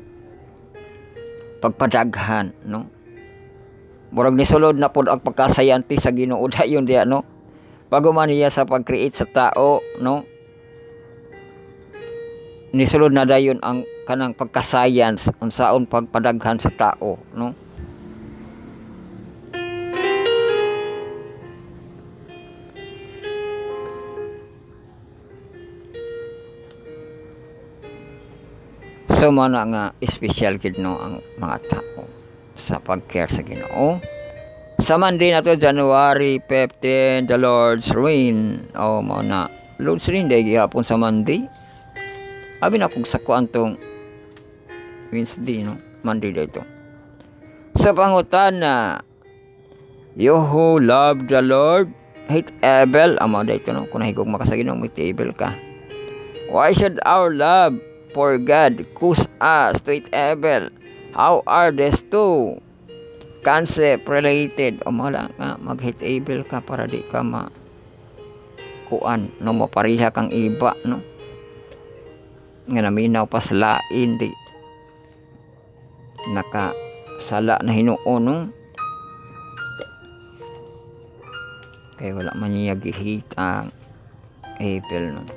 pagpadaghan, no? Murag ni sulod na pud ang pagkasayanti sa Ginoo dayon diya, no? Paguman niya sa pag-create sa tao, no? Nisulod na dayon ang kanang pagka-science unsaon pagpadaghan sa tao, no? So mana nga special gid no ang mga tao sa pag-care sa Ginoo. Sa Monday na to, January fifteenth, the Lord's Reign. O mo na Lord's Reign day gihapon sa Monday. Abi na kung sa kuan tong Wednesday, no? Monday day to. Sa pangutana, you who love the Lord hate evil. Amo day to, no? Kung nahigog makasaginong may evil ka. Why should our love for God cause us to hate evil? How are these two concept related? O mala nga mag-hate evil ka para di ka ma kuan, no? Mapariha kang iba, no? Nga naminaw pa sa lain di naka sala na Hinuon, no? Kaya wala man niya gihit ang evil, no?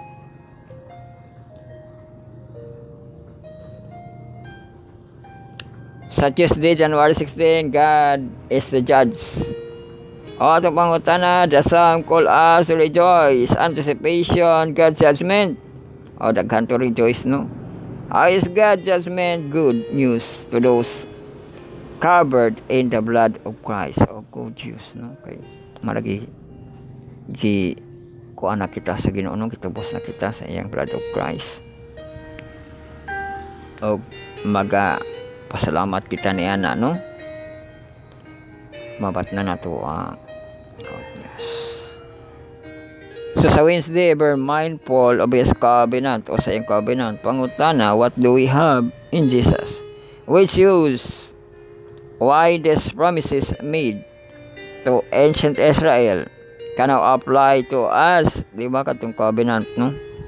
Sa Tuesday, January sixteenth, God is the judge. O itong pangutana, the psalm call us to rejoice, anticipation, God's judgment. O daghan to rejoice, no? How is God's judgment good news to those covered in the blood of Christ? O good news, no? Kay maragi gi kuan na kita sa Ginoo, no? Kitubos na kita sa iyang blood of Christ. O maga pasalamat kita ni ana, no? Mabat na nato ang God news. So sa Wednesday, ever mindful of His covenant o sa iyang covenant. Pangutana, what do we have in Jesus? Which use why these promises made to ancient Israel can now apply to us. Di ba katong covenant, no?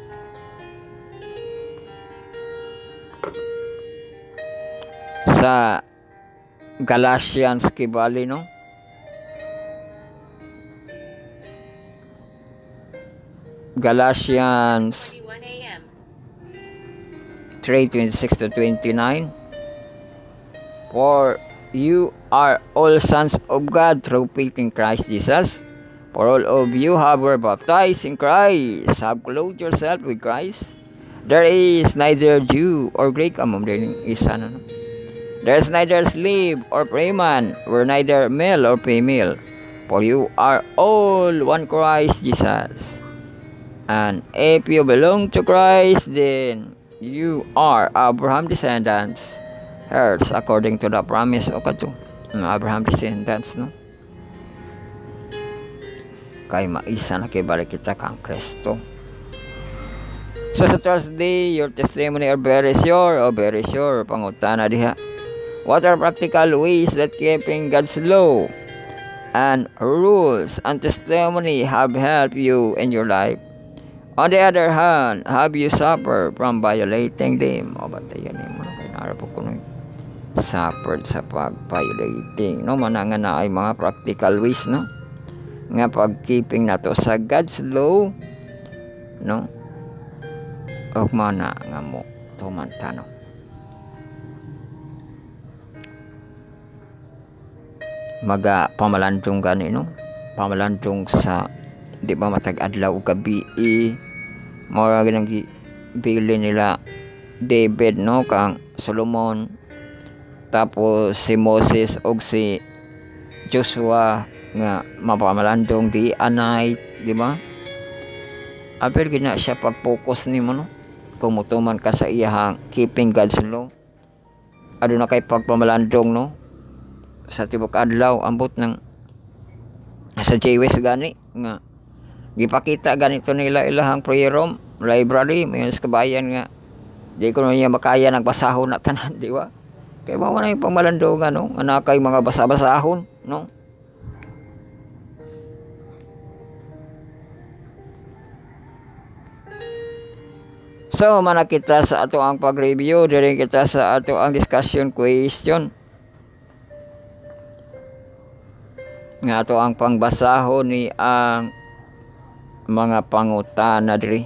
Sa Galatians kibali, no? Galatians three twenty-six to twenty-nine. For you are all sons of God through faith in Christ Jesus. For all of you have were baptized in Christ, have clothed yourself with Christ. There is neither Jew or Greek among them is ano, no? There is neither slave or freeman, or neither male or female, for you are all one Christ Jesus. And if you belong to Christ, then you are Abraham's descendants, heirs according to the promise o kato. Abraham's descendants, no? Kay maisa na kay balik kita kang Kristo. So sa Thursday, your testimony are very sure o very sure. Pangutana diha. What are practical ways that keeping God's law and rules and testimony have helped you in your life? On the other hand, have you suffered from violating them? O batayan mo na kayo narapok ko nung suffered sa pag-violating, no? Mananga na ay mga practical ways, no? Nga pag-keeping na to sa God's law, no? O mana nga mo tumantano. Maga pamalandong gani, no? Pamalandong sa di ba matag adlaw ug gabi, mora ginang bili nila David, no, kang Solomon, tapos si Moses og si Joshua nga mapamalandong di anay, di ba? Apel gina siya pag-focus nimo, no? Kung mutuman ka sa iyang keeping God's law, aduna kay pagpamalandong, no? Sa tibok adlaw ambot ng sa J W S gani nga gipakita ganito nila ilahang prayer room, library, may sa kabayan nga di ko niya makaya nagbasahon na tanan, di ba? Kaya mo na yung pamalandong, no? Nga nakay mga basa-basahon, no? So mana kita sa ato ang pag-review diri kita sa ato ang discussion question nga ato ang pangbasahon ni ang mga pangutana diri.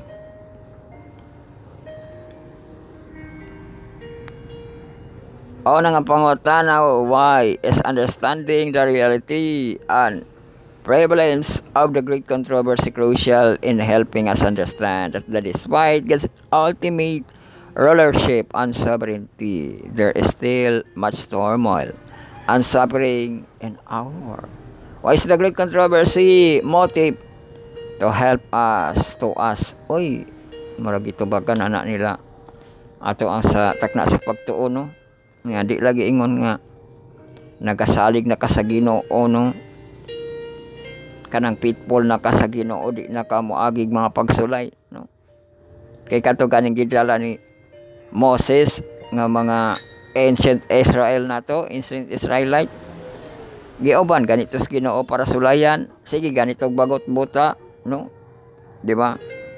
O nga pangutana, why is understanding the reality and prevalence of the great controversy crucial in helping us understand that, that despite God's ultimate rulership and sovereignty, there is still much turmoil and suffering in our world. Why is the great controversy motive to help us, to us? Uy, marag ito bagan anak nila. Ato ang sa takna sa pagtuo, no? Nga di lagi ingon nga nagasalig na ka sa Ginoo, no? Kanang pitfall na ka sa Ginoo, di na ka moagig mga pagsulay, no? Kay kato ganing gidala ni Moses nga mga ancient Israel na to, ancient Israelite, gioban ganito sa Ginoo para sulayan. Sige, ganito bagot buta, no? Di ba?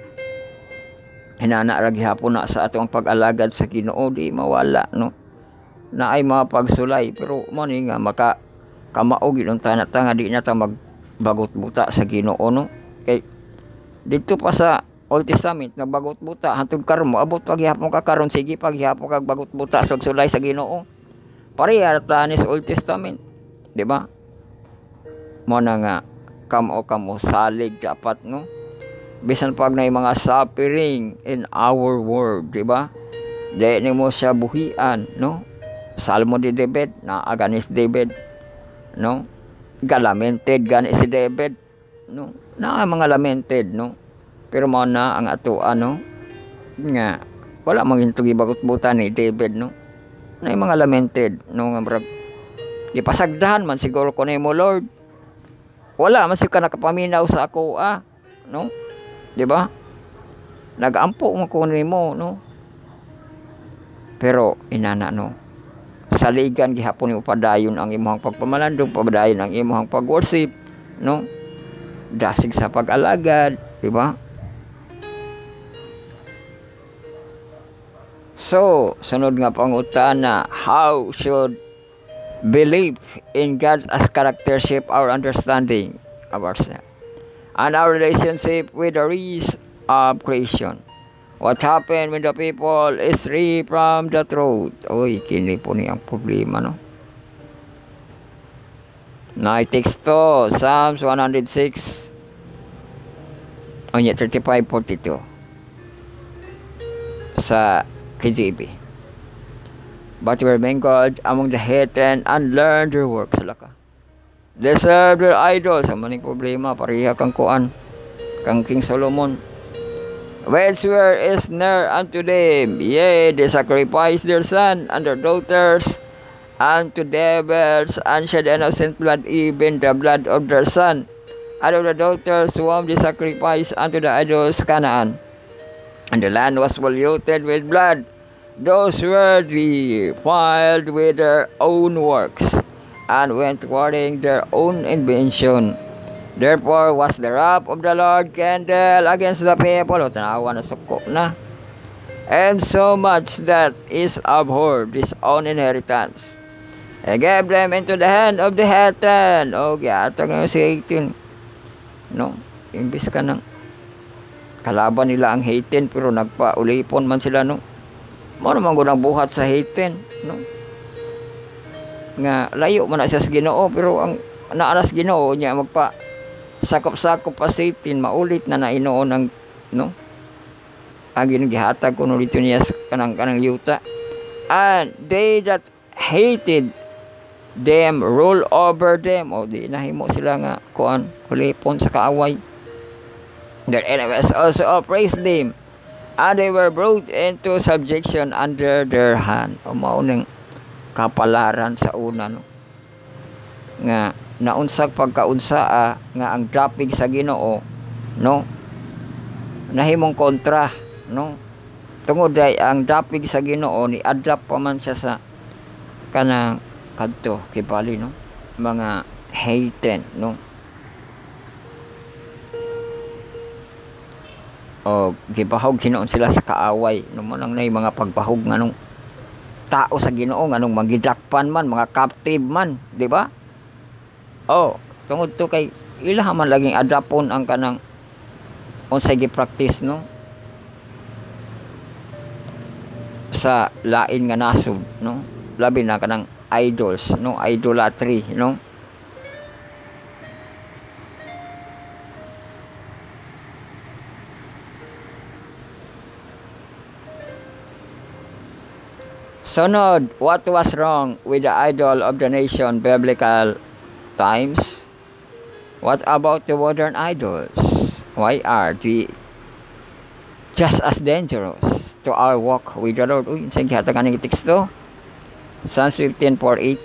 Hinana ra gihapon na sa atong pag-alagad sa Ginoo, di mawala, no? Na ay mga pagsulay, pero mo ni nga maka kamaog yung tanata nga di na ta magbagot buta sa Ginoo, no? Kay dito pa sa Old Testament na bagot buta hantod karon mo abot paghihapon ka karon, sige paghihapon kag bagot buta sa pagsulay sa Ginoo. Pareha ta ni sa Old Testament, di ba? Mo na nga kamo kamo salig dapat, no? Bisan pag na mga suffering in our world, di ba? Di ni mo siya buhian, no? Salmo di David, na aganis David, no? Galamented gani si David, no? Na mga lamented, no? Pero mo na ang ato ano nga wala mang hintog ibagot buta ni David, no? Na mga lamented, no? Nga brag ipasagdahan man siguro ko nimo, Lord. Wala man ka nakapaminaw sa ako, ah, no? Di ba? Nagampo mo ko nimo, no? Pero inana, no? Saligan gihapon ni padayon ang imong pagpamalandong, padayon ang imong pag-worship, no? Dasig sa pag-alagad, di ba? So, sunod nga pangutana, how should belief in God as character shape our understanding of ourselves and our relationship with the rest of creation? What happened when the people is free from the truth? Uy, kini po ni ang problema, no? Na teksto, Psalms one oh six, o niya, thirty-five forty-two. Sa K J V. But were mingled among the heathen and learned their works. Laka. They served their idols. Ang maning problema, pareha kang kuan, kang King Solomon. Which were is near unto them, yea, they sacrificed their son and their daughters unto devils, and shed innocent blood, even the blood of their son and of the daughters whom they sacrificed unto the idols Canaan. And the land was polluted with blood. Those were defiled with their own works, and went according their own invention. Therefore was the wrath of the Lord kindled against the people. O, tanawa na suko na. And so much that is abhorred his own inheritance, and gave them into the hand of the heathen. O, giyatag na si eighteen. No? Imbis ka ng kalaban nila ang heathen, pero nagpa-ulipon man sila, no? Mo naman gunang buhat sa heathen, no? Nga layo man na siya sa Ginoo, pero ang naaras Ginoo niya magpa sakop-sakop pa sa heathen, maulit na nainoon ang, no? Ang gihatag kuno dito niya sa kanang kanang yuta. And they that hated them rule over them. O di nahimo sila nga kuan hulipon sa kaaway. Their enemies also oppressed them, and they were brought into subjection under their hand. O mao ning kapalaran sa una, no? Nga naunsag pagkaunsaa nga ang dapig sa Ginoo, no? Nahimong kontra, no? Tungod ay ang dapig sa Ginoo ni adapt pa man siya sa kanang kadto kibali, no? Mga heathen, no? o gibahog Ginoon sila sa kaaway no mo lang nay mga pagbahog nganong tao sa Ginoo nganong magidakpan man mga captive man, di ba? Oh, tungod to kay ila man laging adapon ang kanang unsay gi-practice no sa lain nga nasod no, labi na kanang idols no, idolatry no. Sunod, what was wrong with the idol of the nation biblical times? What about the modern idols? Why are they just as dangerous to our walk with the Lord? Uy, sige hata kaning teksto. Psalms fifteen four eight.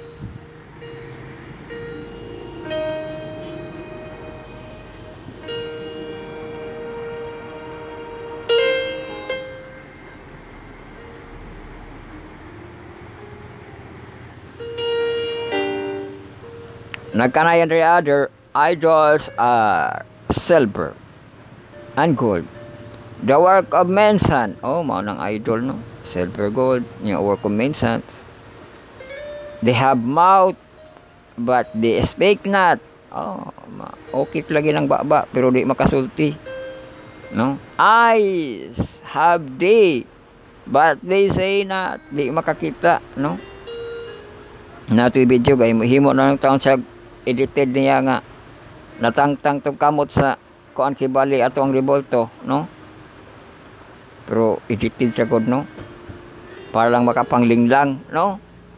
Nagkanayan the other idols are silver and gold, the work of men's hand. Oh, mao nang idol no, silver, gold, yung work of men's hands. They have mouth but they speak not. Oh, okay lagi ng baba pero di makasulti no. Eyes have they but they say not, di makakita no. Nato video gay himo na ng taon sa edited niya nga natangtang tong kamot sa kuan kibali ato ang revolto no, pero edited siya god no para lang makapanglinglang no.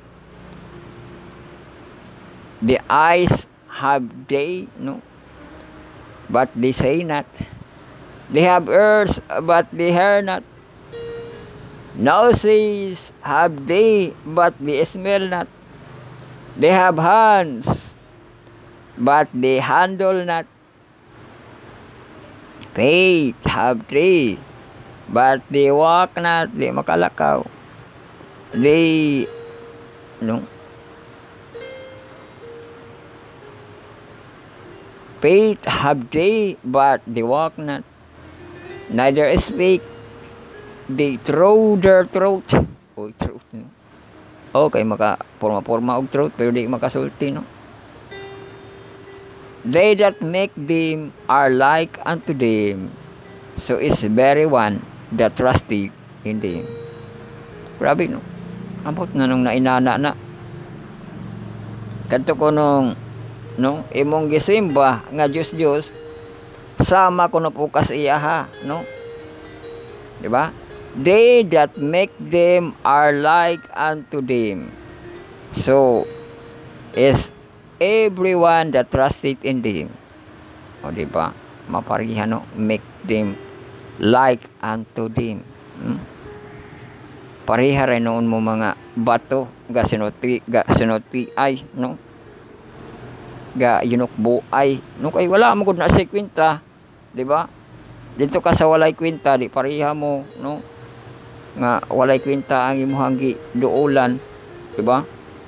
The eyes have they no but they say not, they have ears but they hear not, noses have they but they smell not, they have hands but they handle not, feet have they but they walk not, they makalakaw, they no, feet have they but they walk not, neither speak, they throw their throat. Oh, throat no? Okay, maka porma-porma og throat pero di makasulti no. They that make them are like unto them, so is very one that trusteth in them. Grabe no, ambot nga nung nainana na kadto ko nung no imong gisimba nga Diyos Diyos sama ko na pukas iya ha no, di ba? They that make them are like unto them, so is everyone that trusted in them. O di ba? Maparihan no, make them like unto them. Hmm? Pareha rin noon mo mga bato ga sinuti ga sinuti ay no, ga yunukbo ay no, kay wala mo gud na sa kwenta, di ba? Dito ka sa walay kwenta di pareha mo no nga walay kwenta ang imong giduulan, di ba?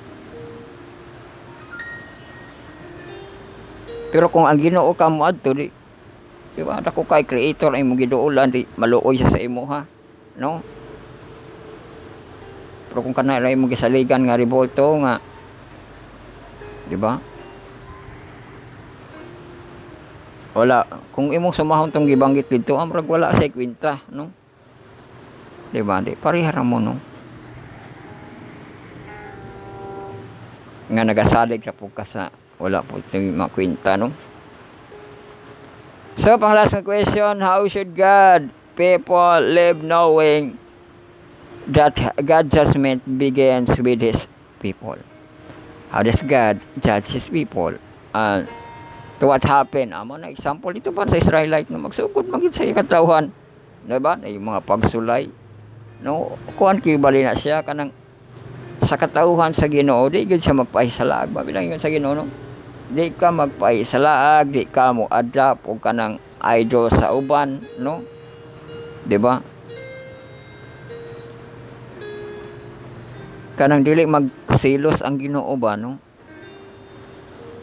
Pero kung ang Ginoo ka mo adto di, di ba, dako kay creator ay imong giduulan di maluoy siya sa imo ha no. Pero kung kana ay imong gisaligan nga revolto nga, di ba? Wala, kung imong sumahon tong gibanggit dito amrag wala sa kwenta no, di ba? Di parihara mo no nga nagasalig ra pud ka sa wala po itong makwenta no. So panglas na question, how should God people live knowing that God's judgment begins with his people? How does God judge his people? And uh, to what happened? Amo na example ito pa sa Israelite na magsugod magid sa ikatawhan, diba? Na yung mga pagsulay no, kuan kibali na siya kanang sa katauhan sa Ginoo, di gid siya magpahisalag babilang yun sa Ginoo no. Di ka magpahisalag, di ka mo adapt o kanang idol sa uban no, di ba? Kanang dili magsilos ang Ginoo ba no,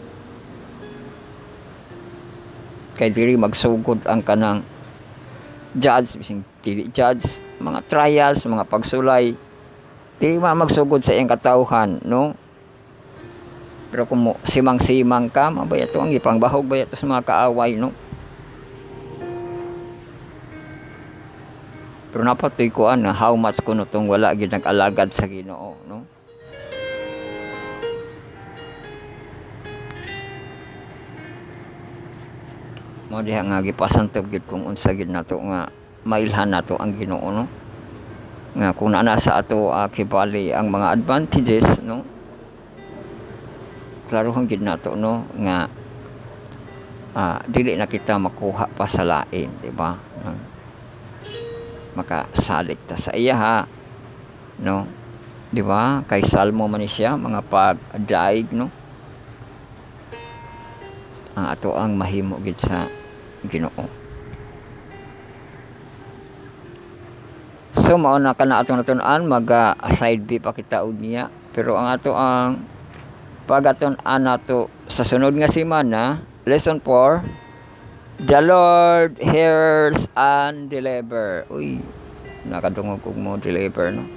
kay dili magsugod ang kanang judge bising dili judge, mga trials, mga pagsulay, dili man magsugod sa iyang katawhan, no? Pero kung mo- simang-simang ka, mabaya to ang ipangbahog baya to sa mga kaaway, no? Pero napatoy ko na how much kuno tong wala gid nag-alagad sa Ginoo, no? Mo diha nga gipasantog gid kung unsa gid nato nga mailhan nato ang Ginoo, no? Nga kung naa sa ato uh, kibali ang mga advantages, no? Klaro hang gid nato, no, nga ah, dili na kita makuha pa sa lain, di ba? No? Makasalig ta sa iya, ha, no? Di ba? Kay Salmo man ni siya mga pagdaig, no? Ang ato ang mahimo gid sa Ginoo. So mao na kana atong natun-an, mag uh, side B pa kita og niya, pero ang ato ang pagatun-an nato sa sunod nga semana, lesson four, the Lord hears and deliver. Uy, nakadungog kog mo deliver, no?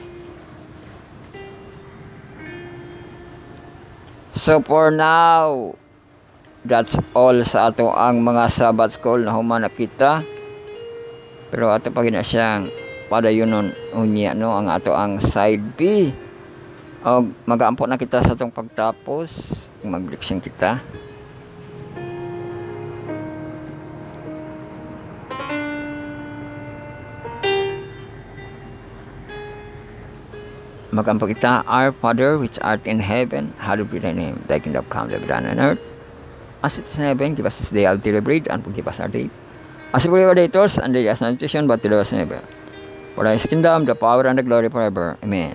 So for now, that's all sa ato ang mga Sabbath school na human nakita. Pero ato pa gina siyang padayonon unya, no, ang ato ang side B. O mag-aampo na kita sa atong pagtapos, mag-leksyon kita. Mag-aampo kita, Our Father which art in heaven, hallowed be thy name, thy kingdom come, thy will be done on earth as it is in heaven. Give us this day our daily bread, and forgive us our debt, as we forgive our debtors, and lead us not into temptation, but deliver us from evil. For thy is the kingdom, the power, and the glory forever. Amen.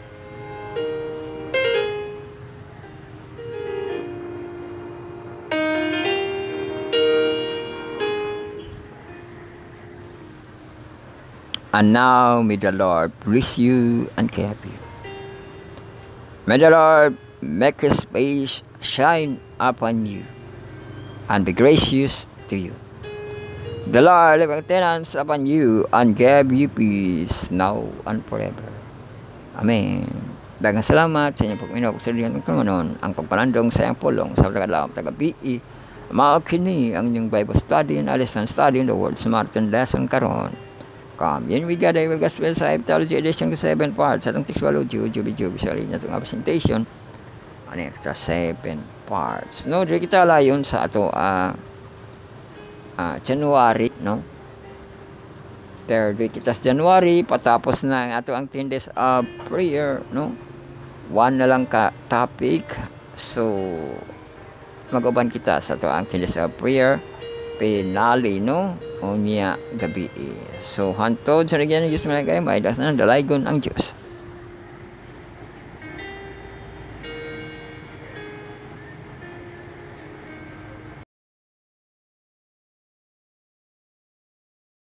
And now may the Lord bless you and keep you. May the Lord make his face shine upon you and be gracious to you. The Lord lift countenance upon you and give you peace now and forever. Amen. Daghang salamat sa inyong pagminaw sa diyan ng kanonon, ang pagpalandong sa iyang pulong sa taga-laom taga-bii. Mao kini ang inyong Bible study and lesson study in the Word Samaritan lesson karon. Come, yan we gather with Gospel Science Theology Edition to seven parts. Atong Textualogy, Ujubi-Jubi, sa rin itong presentation. Ano yung ito? Seven parts. No, di kita layon sa ato uh, uh, January, no? Third week kita sa January, patapos na ang ato ang ten days of prayer, no? One na lang ka topic. So, mag-uban kita sa ato ang ten days of prayer. Pinali, no? O niya gabi. So, hantod sa nagyan ng Diyos mga kayo, may das na dalaygon ang Diyos.